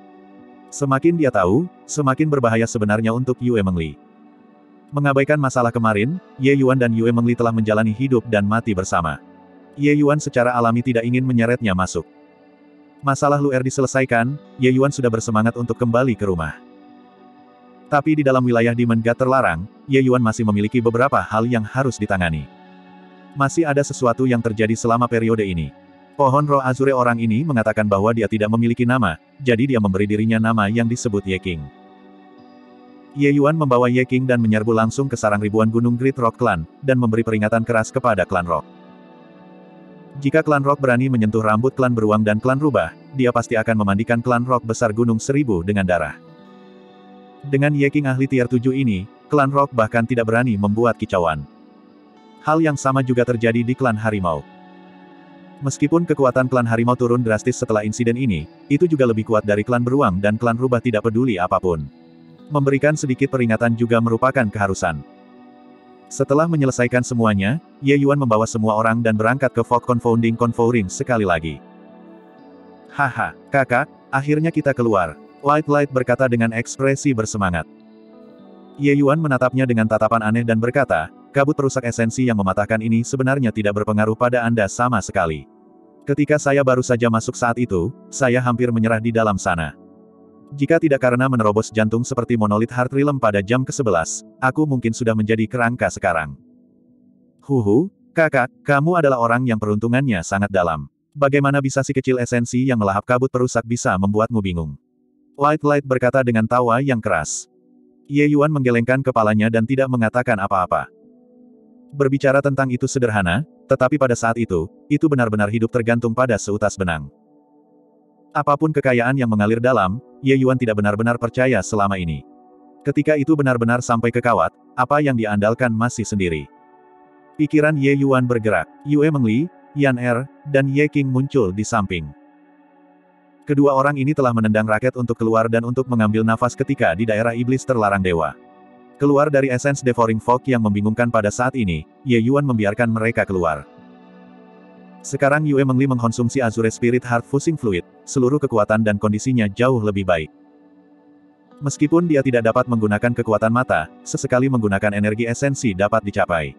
Semakin dia tahu, semakin berbahaya sebenarnya untuk Yue Mengli. Mengabaikan masalah kemarin, Ye Yuan dan Yue Mengli telah menjalani hidup dan mati bersama. Ye Yuan secara alami tidak ingin menyeretnya masuk. Masalah Lu Er diselesaikan, Ye Yuan sudah bersemangat untuk kembali ke rumah. Tapi di dalam wilayah Demon God terlarang, Ye Yuan masih memiliki beberapa hal yang harus ditangani. Masih ada sesuatu yang terjadi selama periode ini. Pohon roh Azure orang ini mengatakan bahwa dia tidak memiliki nama, jadi dia memberi dirinya nama yang disebut Ye King. Ye Yuan membawa Ye King dan menyerbu langsung ke sarang ribuan gunung Great Rock Clan, dan memberi peringatan keras kepada klan Rock. Jika klan Rock berani menyentuh rambut klan Beruang dan klan Rubah, dia pasti akan memandikan klan Rock besar gunung seribu dengan darah. Dengan Ye King ahli tier tujuh ini, klan Rock bahkan tidak berani membuat kicauan. Hal yang sama juga terjadi di klan Harimau. Meskipun kekuatan klan Harimau turun drastis setelah insiden ini, itu juga lebih kuat dari klan Beruang dan klan Rubah tidak peduli apapun. Memberikan sedikit peringatan juga merupakan keharusan. Setelah menyelesaikan semuanya, Ye Yuan membawa semua orang dan berangkat ke Fog Confounding Confounding sekali lagi. "Haha, kakak, akhirnya kita keluar," White Light berkata dengan ekspresi bersemangat. Ye Yuan menatapnya dengan tatapan aneh dan berkata, kabut perusak esensi yang mematahkan ini sebenarnya tidak berpengaruh pada Anda sama sekali. Ketika saya baru saja masuk saat itu, saya hampir menyerah di dalam sana. Jika tidak karena menerobos jantung seperti monolit Heart Realm pada jam kesebelas, aku mungkin sudah menjadi kerangka sekarang. Huhu, kakak, kamu adalah orang yang peruntungannya sangat dalam. Bagaimana bisa si kecil esensi yang melahap kabut perusak bisa membuatmu bingung? Light Light berkata dengan tawa yang keras. Ye Yuan menggelengkan kepalanya dan tidak mengatakan apa-apa. Berbicara tentang itu sederhana, tetapi pada saat itu, itu benar-benar hidup tergantung pada seutas benang. Apapun kekayaan yang mengalir dalam, Ye Yuan tidak benar-benar percaya selama ini. Ketika itu benar-benar sampai ke kawat, apa yang dia andalkan masih sendiri. Pikiran Ye Yuan bergerak. Yue Mengli, Yan Er, dan Ye Qing muncul di samping. Kedua orang ini telah menendang raket untuk keluar dan untuk mengambil nafas ketika di daerah iblis terlarang dewa. Keluar dari Essence Devouring Fog yang membingungkan pada saat ini, Ye Yuan membiarkan mereka keluar. Sekarang Yue Mengli mengkonsumsi Azure Spirit Heart Fusing Fluid, seluruh kekuatan dan kondisinya jauh lebih baik. Meskipun dia tidak dapat menggunakan kekuatan mata, sesekali menggunakan energi esensi dapat dicapai.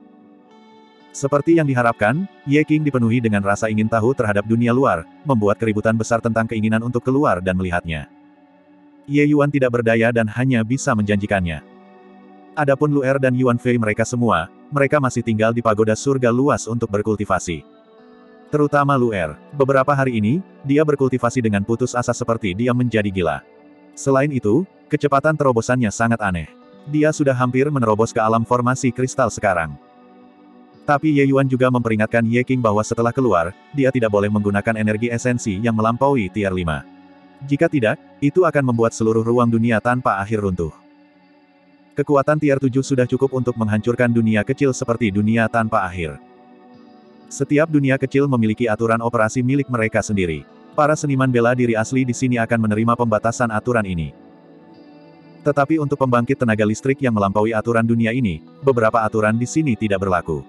Seperti yang diharapkan, Ye Qing dipenuhi dengan rasa ingin tahu terhadap dunia luar, membuat keributan besar tentang keinginan untuk keluar dan melihatnya. Ye Yuan tidak berdaya dan hanya bisa menjanjikannya. Adapun Luer dan Yuan Fei mereka semua, mereka masih tinggal di pagoda surga luas untuk berkultivasi. Terutama Luer. Beberapa hari ini, dia berkultivasi dengan putus asa seperti dia menjadi gila. Selain itu, kecepatan terobosannya sangat aneh. Dia sudah hampir menerobos ke alam formasi kristal sekarang. Tapi Ye Yuan juga memperingatkan Ye Qing bahwa setelah keluar, dia tidak boleh menggunakan energi esensi yang melampaui tier lima. Jika tidak, itu akan membuat seluruh ruang dunia tanpa akhir runtuh. Kekuatan tier tujuh sudah cukup untuk menghancurkan dunia kecil seperti dunia tanpa akhir. Setiap dunia kecil memiliki aturan operasi milik mereka sendiri. Para seniman bela diri asli di sini akan menerima pembatasan aturan ini. Tetapi untuk pembangkit tenaga listrik yang melampaui aturan dunia ini, beberapa aturan di sini tidak berlaku.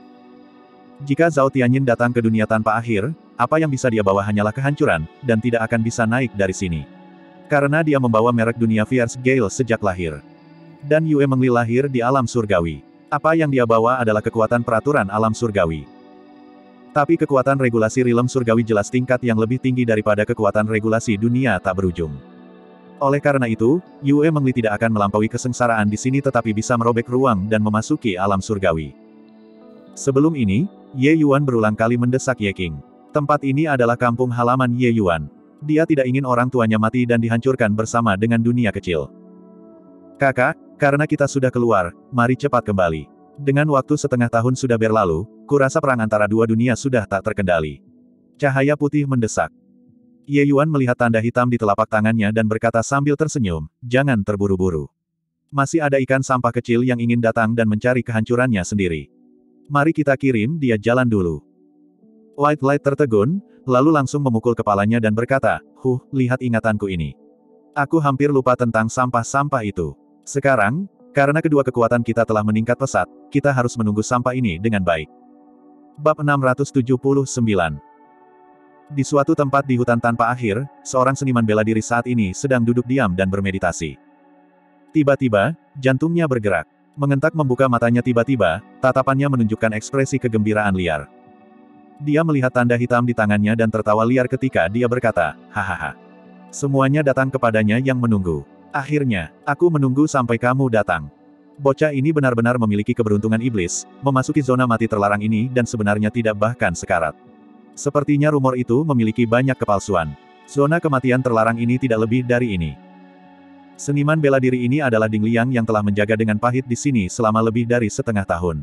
Jika Zhao Tianyin datang ke dunia tanpa akhir, apa yang bisa dia bawa hanyalah kehancuran, dan tidak akan bisa naik dari sini. Karena dia membawa merek dunia Fierce Gale sejak lahir. Dan Yue Mengli lahir di alam surgawi. Apa yang dia bawa adalah kekuatan peraturan alam surgawi. Tapi kekuatan regulasi realm surgawi jelas tingkat yang lebih tinggi daripada kekuatan regulasi dunia tak berujung. Oleh karena itu, Yue Mengli tidak akan melampaui kesengsaraan di sini tetapi bisa merobek ruang dan memasuki alam surgawi. Sebelum ini, Ye Yuan berulang kali mendesak Ye Qing. Tempat ini adalah kampung halaman Ye Yuan. Dia tidak ingin orang tuanya mati dan dihancurkan bersama dengan dunia kecil. Kakak, karena kita sudah keluar, mari cepat kembali. Dengan waktu setengah tahun sudah berlalu, kurasa perang antara dua dunia sudah tak terkendali. Cahaya putih mendesak. Ye Yuan melihat tanda hitam di telapak tangannya dan berkata sambil tersenyum, jangan terburu-buru. Masih ada ikan sampah kecil yang ingin datang dan mencari kehancurannya sendiri. Mari kita kirim dia jalan dulu. White Light tertegun, lalu langsung memukul kepalanya dan berkata, huh, lihat ingatanku ini. Aku hampir lupa tentang sampah-sampah itu. Sekarang, karena kedua kekuatan kita telah meningkat pesat, kita harus menunggu sampah ini dengan baik. Bab enam ratus tujuh puluh sembilan. Di suatu tempat di hutan tanpa akhir, seorang seniman bela diri saat ini sedang duduk diam dan bermeditasi. Tiba-tiba, jantungnya bergerak. Mengentak membuka matanya tiba-tiba, tatapannya menunjukkan ekspresi kegembiraan liar. Dia melihat tanda hitam di tangannya dan tertawa liar ketika dia berkata, hahaha. Semuanya datang kepadanya yang menunggu. Akhirnya, aku menunggu sampai kamu datang. Bocah ini benar-benar memiliki keberuntungan iblis, memasuki zona mati terlarang ini dan sebenarnya tidak bahkan sekarat. Sepertinya rumor itu memiliki banyak kepalsuan. Zona kematian terlarang ini tidak lebih dari ini. Seniman bela diri ini adalah Ding Liang yang telah menjaga dengan pahit di sini selama lebih dari setengah tahun.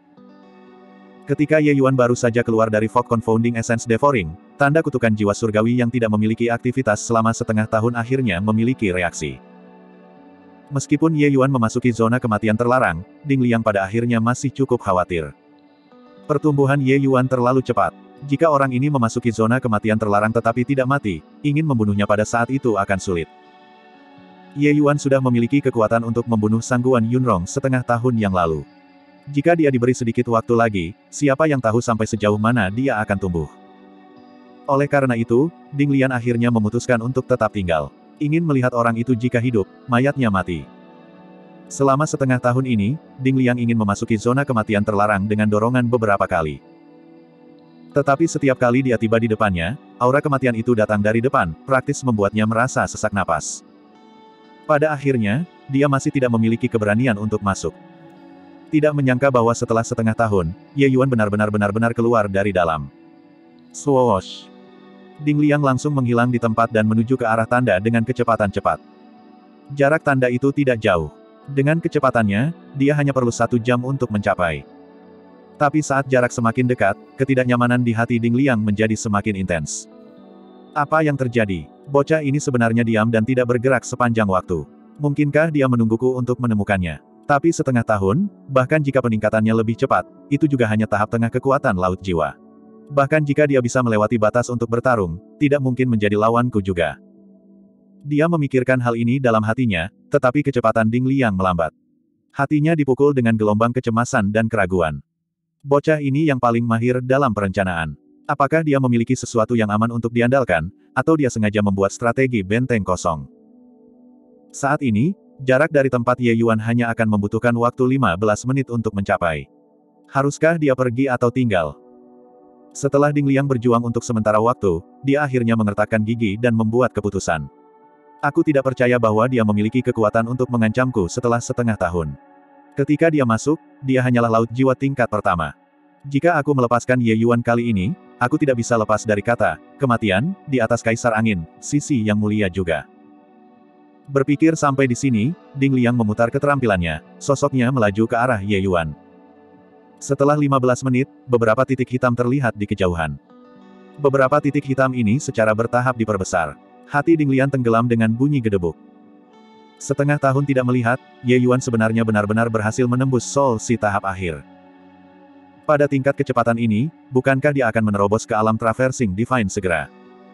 Ketika Ye Yuan baru saja keluar dari Fog Confounding Essence Devouring, tanda kutukan jiwa surgawi yang tidak memiliki aktivitas selama setengah tahun akhirnya memiliki reaksi. Meskipun Ye Yuan memasuki zona kematian terlarang, Ding Liang pada akhirnya masih cukup khawatir. Pertumbuhan Ye Yuan terlalu cepat. Jika orang ini memasuki zona kematian terlarang tetapi tidak mati, ingin membunuhnya pada saat itu akan sulit. Ye Yuan sudah memiliki kekuatan untuk membunuh Sangguan Yunrong setengah tahun yang lalu. Jika dia diberi sedikit waktu lagi, siapa yang tahu sampai sejauh mana dia akan tumbuh. Oleh karena itu, Ding Lian akhirnya memutuskan untuk tetap tinggal. Ingin melihat orang itu jika hidup, mayatnya mati. Selama setengah tahun ini, Ding Liang ingin memasuki zona kematian terlarang dengan dorongan beberapa kali. Tetapi setiap kali dia tiba di depannya, aura kematian itu datang dari depan, praktis membuatnya merasa sesak napas. Pada akhirnya, dia masih tidak memiliki keberanian untuk masuk. Tidak menyangka bahwa setelah setengah tahun, Ye Yuan benar-benar benar-benar keluar dari dalam. Swoosh! Ding Liang langsung menghilang di tempat dan menuju ke arah tanda dengan kecepatan cepat. Jarak tanda itu tidak jauh. Dengan kecepatannya, dia hanya perlu satu jam untuk mencapai. Tapi saat jarak semakin dekat, ketidaknyamanan di hati Ding Liang menjadi semakin intens. Apa yang terjadi? Bocah ini sebenarnya diam dan tidak bergerak sepanjang waktu. Mungkinkah dia menungguku untuk menemukannya? Tapi setengah tahun, bahkan jika peningkatannya lebih cepat, itu juga hanya tahap tengah kekuatan laut jiwa. Bahkan jika dia bisa melewati batas untuk bertarung, tidak mungkin menjadi lawanku juga. Dia memikirkan hal ini dalam hatinya, tetapi kecepatan Ding Liang melambat. Hatinya dipukul dengan gelombang kecemasan dan keraguan. Bocah ini yang paling mahir dalam perencanaan. Apakah dia memiliki sesuatu yang aman untuk diandalkan, atau dia sengaja membuat strategi benteng kosong? Saat ini, jarak dari tempat Ye Yuan hanya akan membutuhkan waktu lima belas menit untuk mencapai. Haruskah dia pergi atau tinggal? Setelah Ding Liang berjuang untuk sementara waktu, dia akhirnya mengertakkan gigi dan membuat keputusan. Aku tidak percaya bahwa dia memiliki kekuatan untuk mengancamku setelah setengah tahun. Ketika dia masuk, dia hanyalah laut jiwa tingkat pertama. Jika aku melepaskan Ye Yuan kali ini, aku tidak bisa lepas dari kata kematian di atas Kaisar Angin, sisi yang mulia juga. Berpikir sampai di sini, Ding Liang memutar keterampilannya, sosoknya melaju ke arah Ye Yuan. Setelah lima belas menit, beberapa titik hitam terlihat di kejauhan. Beberapa titik hitam ini secara bertahap diperbesar. Hati Ding Liang tenggelam dengan bunyi gedebuk. Setengah tahun tidak melihat, Ye Yuan sebenarnya benar-benar berhasil menembus Soul Si tahap akhir. Pada tingkat kecepatan ini, bukankah dia akan menerobos ke alam traversing divine segera?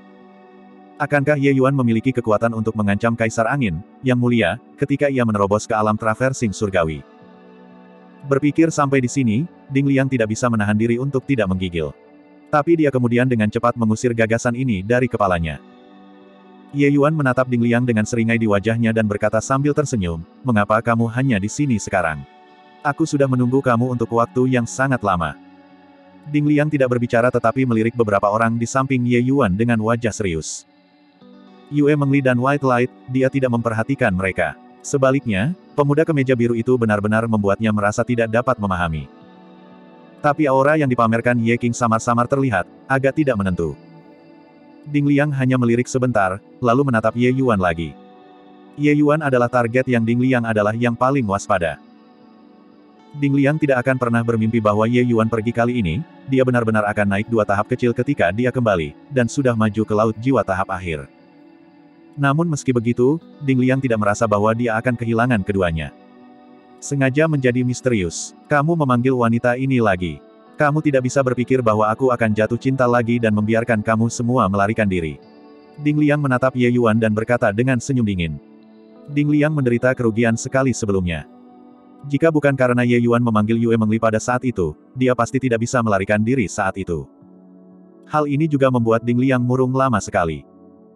Akankah Ye Yuan memiliki kekuatan untuk mengancam Kaisar Angin, yang mulia, ketika ia menerobos ke alam traversing surgawi? Berpikir sampai di sini, Ding Liang tidak bisa menahan diri untuk tidak menggigil. Tapi dia kemudian dengan cepat mengusir gagasan ini dari kepalanya. Ye Yuan menatap Ding Liang dengan seringai di wajahnya dan berkata sambil tersenyum, "Mengapa kamu hanya di sini sekarang? Aku sudah menunggu kamu untuk waktu yang sangat lama." Ding Liang tidak berbicara tetapi melirik beberapa orang di samping Ye Yuan dengan wajah serius. Yue Mengli dan White Light, dia tidak memperhatikan mereka. Sebaliknya, pemuda kemeja biru itu benar-benar membuatnya merasa tidak dapat memahami. Tapi aura yang dipamerkan Ye King samar-samar terlihat, agak tidak menentu. Ding Liang hanya melirik sebentar, lalu menatap Ye Yuan lagi. Ye Yuan adalah target yang Ding Liang adalah yang paling waspada. Ding Liang tidak akan pernah bermimpi bahwa Ye Yuan pergi kali ini, dia benar-benar akan naik dua tahap kecil ketika dia kembali, dan sudah maju ke laut jiwa tahap akhir. Namun meski begitu, Ding Liang tidak merasa bahwa dia akan kehilangan keduanya. Sengaja menjadi misterius. Kamu memanggil wanita ini lagi. Kamu tidak bisa berpikir bahwa aku akan jatuh cinta lagi dan membiarkan kamu semua melarikan diri. Ding Liang menatap Ye Yuan dan berkata dengan senyum dingin. Ding Liang menderita kerugian sekali sebelumnya. Jika bukan karena Ye Yuan memanggil Yue Mengli pada saat itu, dia pasti tidak bisa melarikan diri saat itu. Hal ini juga membuat Ding Liang murung lama sekali.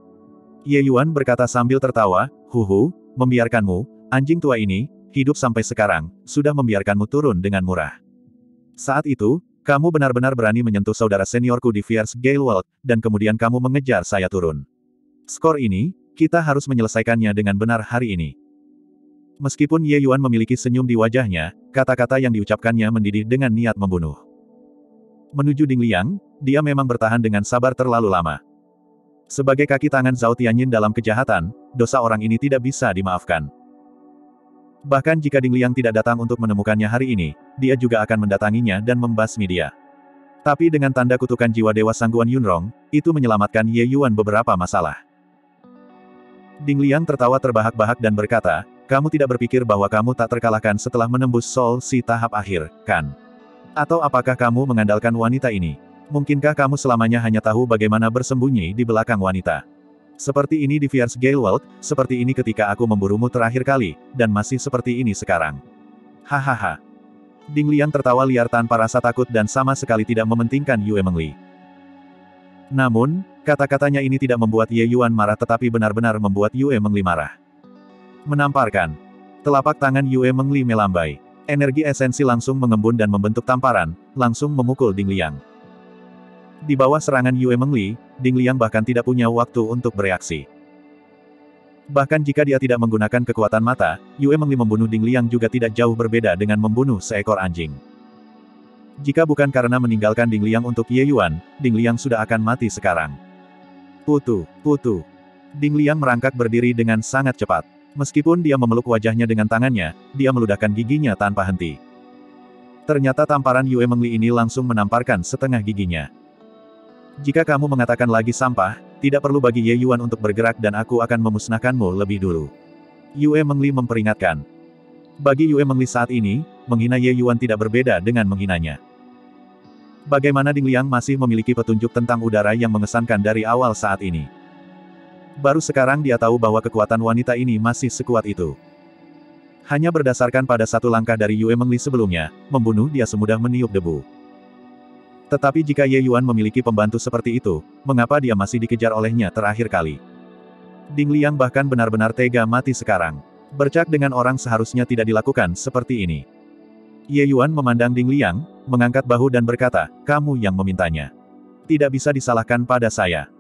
Ye Yuan berkata sambil tertawa, "Huhu, membiarkanmu, anjing tua ini, hidup sampai sekarang, sudah membiarkanmu turun dengan murah. Saat itu, kamu benar-benar berani menyentuh saudara seniorku di Fierce Gale World, dan kemudian kamu mengejar saya turun. Skor ini, kita harus menyelesaikannya dengan benar hari ini." Meskipun Ye Yuan memiliki senyum di wajahnya, kata-kata yang diucapkannya mendidih dengan niat membunuh. Menuju Ding Liang, dia memang bertahan dengan sabar terlalu lama. Sebagai kaki tangan Zhao Tianyin dalam kejahatan, dosa orang ini tidak bisa dimaafkan. Bahkan jika Ding Liang tidak datang untuk menemukannya hari ini, dia juga akan mendatanginya dan membasmi dia. Tapi dengan tanda kutukan jiwa Dewa Sangguan Yunrong, itu menyelamatkan Ye Yuan beberapa masalah. Ding Liang tertawa terbahak-bahak dan berkata, "Kamu tidak berpikir bahwa kamu tak terkalahkan setelah menembus Soul Si tahap akhir, kan? Atau apakah kamu mengandalkan wanita ini? Mungkinkah kamu selamanya hanya tahu bagaimana bersembunyi di belakang wanita? Seperti ini di Fierce Gale World, seperti ini ketika aku memburumu terakhir kali, dan masih seperti ini sekarang." Hahaha. Ding Liang tertawa liar tanpa rasa takut dan sama sekali tidak mementingkan Yue Mengli. Namun, kata-katanya ini tidak membuat Ye Yuan marah tetapi benar-benar membuat Yue Mengli marah. Menamparkan. Telapak tangan Yue Mengli melambai. Energi esensi langsung mengembun dan membentuk tamparan, langsung memukul Ding Liang. Di bawah serangan Yue Mengli, Ding Liang bahkan tidak punya waktu untuk bereaksi. Bahkan jika dia tidak menggunakan kekuatan mata, Yue Mengli membunuh Ding Liang juga tidak jauh berbeda dengan membunuh seekor anjing. Jika bukan karena meninggalkan Ding Liang untuk Ye Yuan, Ding Liang sudah akan mati sekarang. Putu, putu. Ding Liang merangkak berdiri dengan sangat cepat. Meskipun dia memeluk wajahnya dengan tangannya, dia meludahkan giginya tanpa henti. Ternyata tamparan Yue Mengli ini langsung menamparkan setengah giginya. Jika kamu mengatakan lagi sampah, tidak perlu bagi Ye Yuan untuk bergerak dan aku akan memusnahkanmu lebih dulu. Yue Mengli memperingatkan. Bagi Yue Mengli saat ini, menghina Ye Yuan tidak berbeda dengan menghinanya. Bagaimana Ding Liang masih memiliki petunjuk tentang udara yang mengesankan dari awal saat ini. Baru sekarang dia tahu bahwa kekuatan wanita ini masih sekuat itu. Hanya berdasarkan pada satu langkah dari Yue Mengli sebelumnya, membunuh dia semudah meniup debu. Tetapi jika Ye Yuan memiliki pembantu seperti itu, mengapa dia masih dikejar olehnya terakhir kali? Ding Liang bahkan benar-benar tega mati sekarang. Bercak dengan orang seharusnya tidak dilakukan seperti ini. Ye Yuan memandang Ding Liang, mengangkat bahu dan berkata, kamu yang memintanya. Tidak bisa disalahkan pada saya.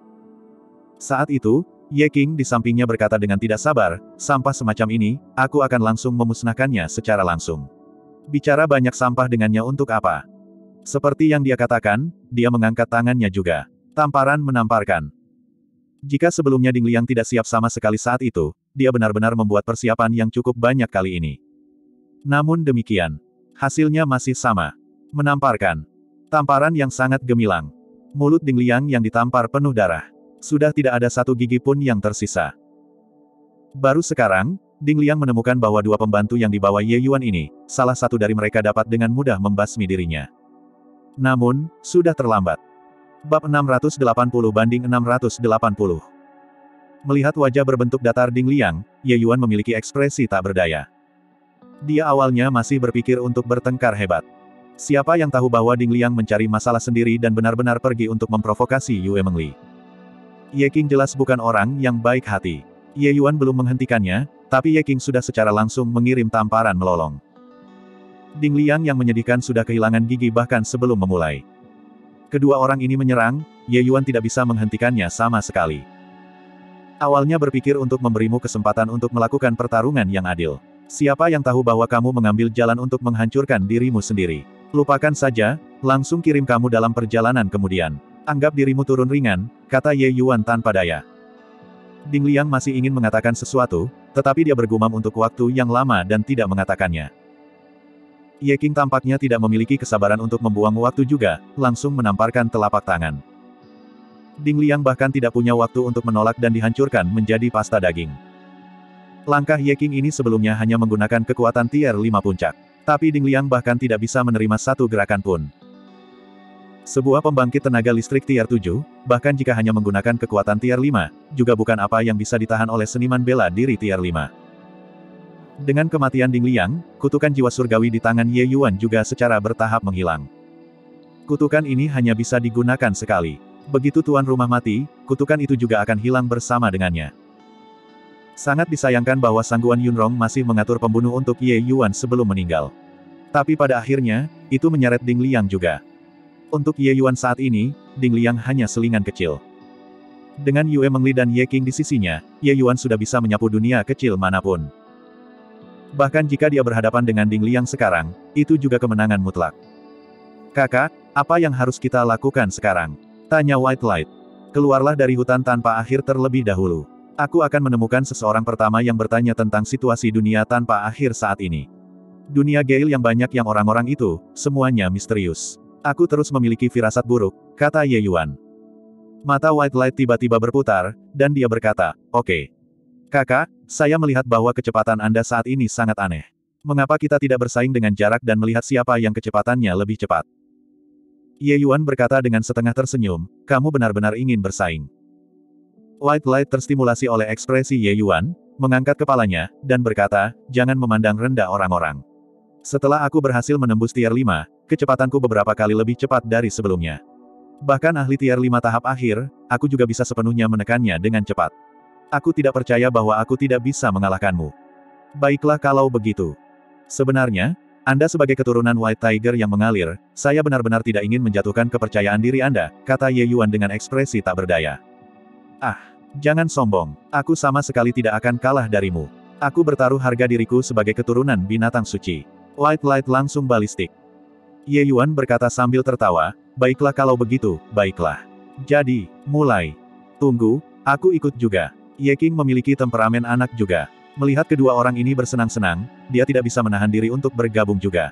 Saat itu, Ye King di sampingnya berkata dengan tidak sabar, sampah semacam ini, aku akan langsung memusnahkannya secara langsung. Bicara banyak sampah dengannya untuk apa? Seperti yang dia katakan, dia mengangkat tangannya juga. Tamparan menamparkan. Jika sebelumnya Ding Liang tidak siap sama sekali saat itu, dia benar-benar membuat persiapan yang cukup banyak kali ini. Namun demikian, hasilnya masih sama. Menamparkan. Tamparan yang sangat gemilang. Mulut Ding Liang yang ditampar penuh darah. Sudah tidak ada satu gigi pun yang tersisa. Baru sekarang, Ding Liang menemukan bahwa dua pembantu yang dibawa Ye Yuan ini, salah satu dari mereka dapat dengan mudah membasmi dirinya. Namun, sudah terlambat. Bab enam ratus delapan puluh banding enam ratus delapan puluh. Melihat wajah berbentuk datar Ding Liang, Ye Yuan memiliki ekspresi tak berdaya. Dia awalnya masih berpikir untuk bertengkar hebat. Siapa yang tahu bahwa Ding Liang mencari masalah sendiri dan benar-benar pergi untuk memprovokasi Yue Mengli. Ye King jelas bukan orang yang baik hati. Ye Yuan belum menghentikannya, tapi Ye King sudah secara langsung mengirim tamparan melolong. Ding Liang yang menyedihkan sudah kehilangan gigi bahkan sebelum memulai. Kedua orang ini menyerang, Ye Yuan tidak bisa menghentikannya sama sekali. Awalnya berpikir untuk memberimu kesempatan untuk melakukan pertarungan yang adil. Siapa yang tahu bahwa kamu mengambil jalan untuk menghancurkan dirimu sendiri. Lupakan saja, langsung kirim kamu dalam perjalanan kemudian. Anggap dirimu turun ringan, kata Ye Yuan tanpa daya. Ding Liang masih ingin mengatakan sesuatu, tetapi dia bergumam untuk waktu yang lama dan tidak mengatakannya. Ye King tampaknya tidak memiliki kesabaran untuk membuang waktu juga, langsung menamparkan telapak tangan. Ding Liang bahkan tidak punya waktu untuk menolak dan dihancurkan menjadi pasta daging. Langkah Ye King ini sebelumnya hanya menggunakan kekuatan tier lima puncak. Tapi Ding Liang bahkan tidak bisa menerima satu gerakan pun. Sebuah pembangkit tenaga listrik tier tujuh, bahkan jika hanya menggunakan kekuatan tier lima, juga bukan apa yang bisa ditahan oleh seniman bela diri tier lima. Dengan kematian Ding Liang, kutukan jiwa surgawi di tangan Ye Yuan juga secara bertahap menghilang. Kutukan ini hanya bisa digunakan sekali. Begitu tuan rumah mati, kutukan itu juga akan hilang bersama dengannya. Sangat disayangkan bahwa Sangguan Yunrong masih mengatur pembunuh untuk Ye Yuan sebelum meninggal. Tapi pada akhirnya, itu menyeret Ding Liang juga. Untuk Ye Yuan saat ini, Ding Liang hanya selingan kecil. Dengan Yue Mengli dan Ye King di sisinya, Ye Yuan sudah bisa menyapu dunia kecil manapun. Bahkan jika dia berhadapan dengan Ding Liang sekarang, itu juga kemenangan mutlak. Kakak, apa yang harus kita lakukan sekarang? Tanya White Light. Keluarlah dari hutan tanpa akhir terlebih dahulu. Aku akan menemukan seseorang pertama yang bertanya tentang situasi dunia tanpa akhir saat ini. Dunia Gale yang banyak yang orang-orang itu, semuanya misterius. Aku terus memiliki firasat buruk, kata Ye Yuan. Mata White Light tiba-tiba berputar, dan dia berkata, oke. Kakak, saya melihat bahwa kecepatan Anda saat ini sangat aneh. Mengapa kita tidak bersaing dengan jarak dan melihat siapa yang kecepatannya lebih cepat? Ye Yuan berkata dengan setengah tersenyum, kamu benar-benar ingin bersaing. White Light terstimulasi oleh ekspresi Ye Yuan, mengangkat kepalanya, dan berkata, jangan memandang rendah orang-orang. Setelah aku berhasil menembus tier lima, kecepatanku beberapa kali lebih cepat dari sebelumnya. Bahkan ahli tier lima tahap akhir, aku juga bisa sepenuhnya menekannya dengan cepat. Aku tidak percaya bahwa aku tidak bisa mengalahkanmu. Baiklah kalau begitu. Sebenarnya, Anda sebagai keturunan White Tiger yang mengalir, saya benar-benar tidak ingin menjatuhkan kepercayaan diri Anda, kata Ye Yuan dengan ekspresi tak berdaya. Ah, jangan sombong, aku sama sekali tidak akan kalah darimu. Aku bertaruh harga diriku sebagai keturunan binatang suci. White Light langsung balistik. Ye Yuan berkata sambil tertawa, baiklah kalau begitu, baiklah. Jadi, mulai. Tunggu, aku ikut juga. Ye King memiliki temperamen anak juga. Melihat kedua orang ini bersenang-senang, dia tidak bisa menahan diri untuk bergabung juga.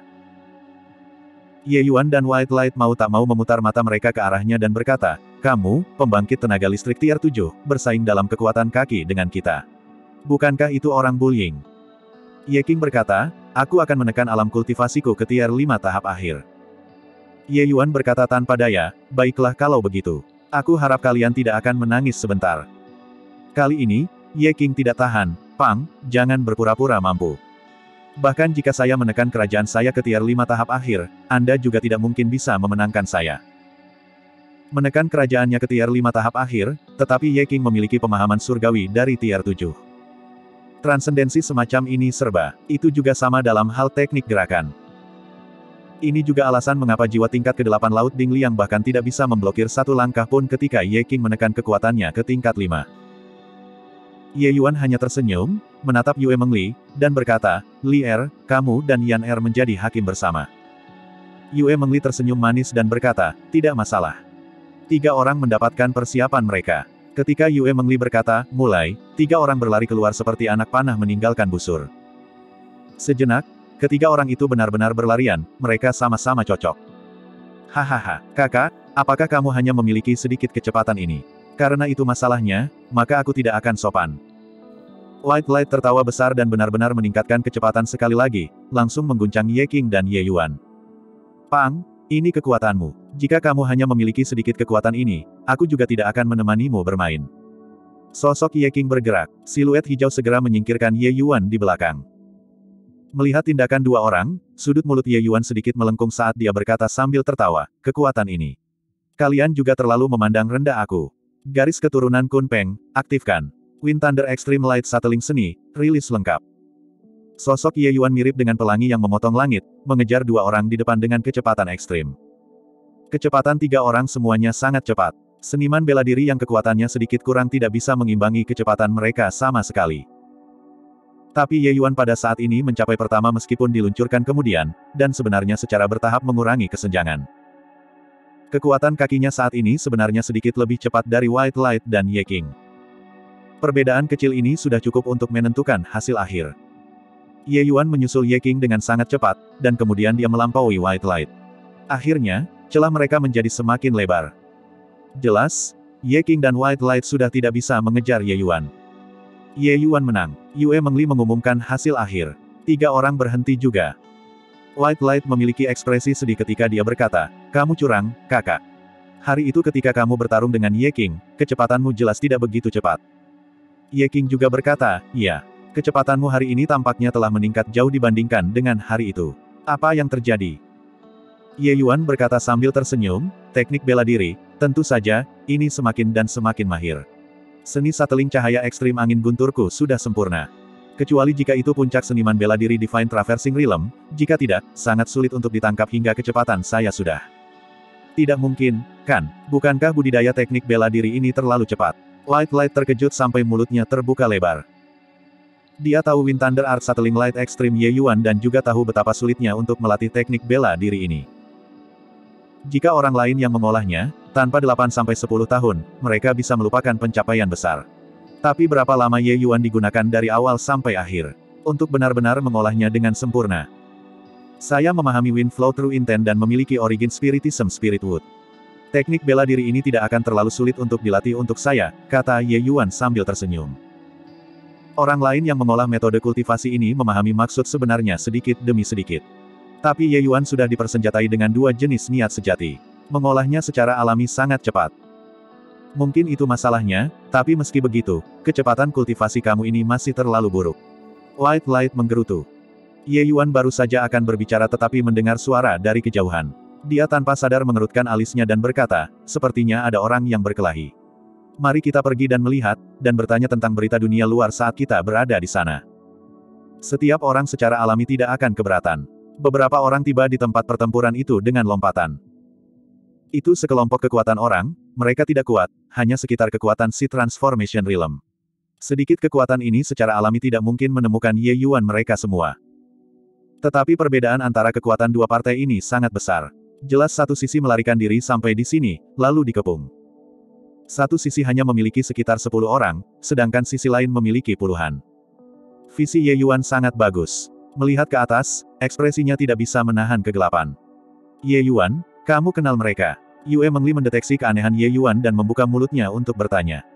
Ye Yuan dan White Light mau tak mau memutar mata mereka ke arahnya dan berkata, kamu, pembangkit tenaga listrik tier tujuh, bersaing dalam kekuatan kaki dengan kita. Bukankah itu orang bullying? Ye King berkata, aku akan menekan alam kultivasiku ke tier lima tahap akhir. Ye Yuan berkata tanpa daya, baiklah kalau begitu. Aku harap kalian tidak akan menangis sebentar. Kali ini, Ye King tidak tahan, Pang, jangan berpura-pura mampu. Bahkan jika saya menekan kerajaan saya ke tier lima tahap akhir, Anda juga tidak mungkin bisa memenangkan saya. Menekan kerajaannya ke tier lima tahap akhir, tetapi Ye King memiliki pemahaman surgawi dari tier tujuh. Transendensi semacam ini serba, itu juga sama dalam hal teknik gerakan. Ini juga alasan mengapa jiwa tingkat kedelapan Laut Ding Liang bahkan tidak bisa memblokir satu langkah pun ketika Ye King menekan kekuatannya ke tingkat lima. Ye Yuan hanya tersenyum, menatap Yue Mengli, dan berkata, Li Er, kamu dan Yan Er menjadi hakim bersama. Yue Mengli tersenyum manis dan berkata, tidak masalah. Tiga orang mendapatkan persiapan mereka. Ketika Yue Mengli berkata, mulai, tiga orang berlari keluar seperti anak panah meninggalkan busur. Sejenak, ketiga orang itu benar-benar berlarian, mereka sama-sama cocok. Hahaha, kakak, apakah kamu hanya memiliki sedikit kecepatan ini? Karena itu masalahnya, maka aku tidak akan sopan. White Light tertawa besar dan benar-benar meningkatkan kecepatan sekali lagi, langsung mengguncang Ye King dan Ye Yuan. Pang, ini kekuatanmu. Jika kamu hanya memiliki sedikit kekuatan ini, aku juga tidak akan menemanimu bermain. Sosok Ye King bergerak, siluet hijau segera menyingkirkan Ye Yuan di belakang. Melihat tindakan dua orang, sudut mulut Ye Yuan sedikit melengkung saat dia berkata sambil tertawa, kekuatan ini. Kalian juga terlalu memandang rendah aku. Garis keturunan Kun Peng, aktifkan. Wind Thunder Extreme Light Sateling Seni, rilis lengkap. Sosok Ye Yuan mirip dengan pelangi yang memotong langit, mengejar dua orang di depan dengan kecepatan ekstrim. Kecepatan tiga orang semuanya sangat cepat. Seniman bela diri yang kekuatannya sedikit kurang tidak bisa mengimbangi kecepatan mereka sama sekali. Tapi Ye Yuan pada saat ini mencapai pertama meskipun diluncurkan kemudian, dan sebenarnya secara bertahap mengurangi kesenjangan. Kekuatan kakinya saat ini sebenarnya sedikit lebih cepat dari White Light dan Ye King. Perbedaan kecil ini sudah cukup untuk menentukan hasil akhir. Ye Yuan menyusul Ye King dengan sangat cepat, dan kemudian dia melampaui White Light. Akhirnya, celah mereka menjadi semakin lebar. Jelas, Ye King dan White Light sudah tidak bisa mengejar Ye Yuan. Ye Yuan menang. Yue Mengli mengumumkan hasil akhir. Tiga orang berhenti juga. White Light memiliki ekspresi sedih ketika dia berkata, kamu curang, kakak. Hari itu ketika kamu bertarung dengan Ye King, kecepatanmu jelas tidak begitu cepat. Ye King juga berkata, iya. Kecepatanmu hari ini tampaknya telah meningkat jauh dibandingkan dengan hari itu. Apa yang terjadi? Ye Yuan berkata sambil tersenyum, teknik bela diri, tentu saja, ini semakin dan semakin mahir. Seni sateling cahaya ekstrim angin gunturku sudah sempurna. Kecuali jika itu puncak seniman bela diri Divine Traversing Realm, jika tidak, sangat sulit untuk ditangkap hingga kecepatan saya sudah. Tidak mungkin, kan? Bukankah budidaya teknik bela diri ini terlalu cepat? White Light terkejut sampai mulutnya terbuka lebar. Dia tahu Wind Thunder Art Sateling Light Extreme Ye Yuan dan juga tahu betapa sulitnya untuk melatih teknik bela diri ini. Jika orang lain yang mengolahnya, tanpa delapan sampai sepuluh tahun, mereka bisa melupakan pencapaian besar. Tapi berapa lama Ye Yuan digunakan dari awal sampai akhir? Untuk benar-benar mengolahnya dengan sempurna. Saya memahami Wind Flow True Intent dan memiliki origin Spiritism Spirit Wood. Teknik bela diri ini tidak akan terlalu sulit untuk dilatih untuk saya, kata Ye Yuan sambil tersenyum. Orang lain yang mengolah metode kultivasi ini memahami maksud sebenarnya sedikit demi sedikit. Tapi Ye Yuan sudah dipersenjatai dengan dua jenis niat sejati. Mengolahnya secara alami sangat cepat. Mungkin itu masalahnya, tapi meski begitu, kecepatan kultivasi kamu ini masih terlalu buruk. White Light menggerutu. Ye Yuan baru saja akan berbicara tetapi mendengar suara dari kejauhan. Dia tanpa sadar mengerutkan alisnya dan berkata, sepertinya ada orang yang berkelahi. Mari kita pergi dan melihat, dan bertanya tentang berita dunia luar saat kita berada di sana. Setiap orang secara alami tidak akan keberatan. Beberapa orang tiba di tempat pertempuran itu dengan lompatan. Itu sekelompok kekuatan orang, mereka tidak kuat, hanya sekitar kekuatan si Transformation Realm. Sedikit kekuatan ini secara alami tidak mungkin menemukan Ye Yuan mereka semua. Tetapi perbedaan antara kekuatan dua partai ini sangat besar. Jelas satu sisi melarikan diri sampai di sini, lalu dikepung. Satu sisi hanya memiliki sekitar sepuluh orang, sedangkan sisi lain memiliki puluhan. Visi Ye Yuan sangat bagus. Melihat ke atas, ekspresinya tidak bisa menahan kegelapan. Ye Yuan, kamu kenal mereka? Yue Mengli mendeteksi keanehan Ye Yuan dan membuka mulutnya untuk bertanya.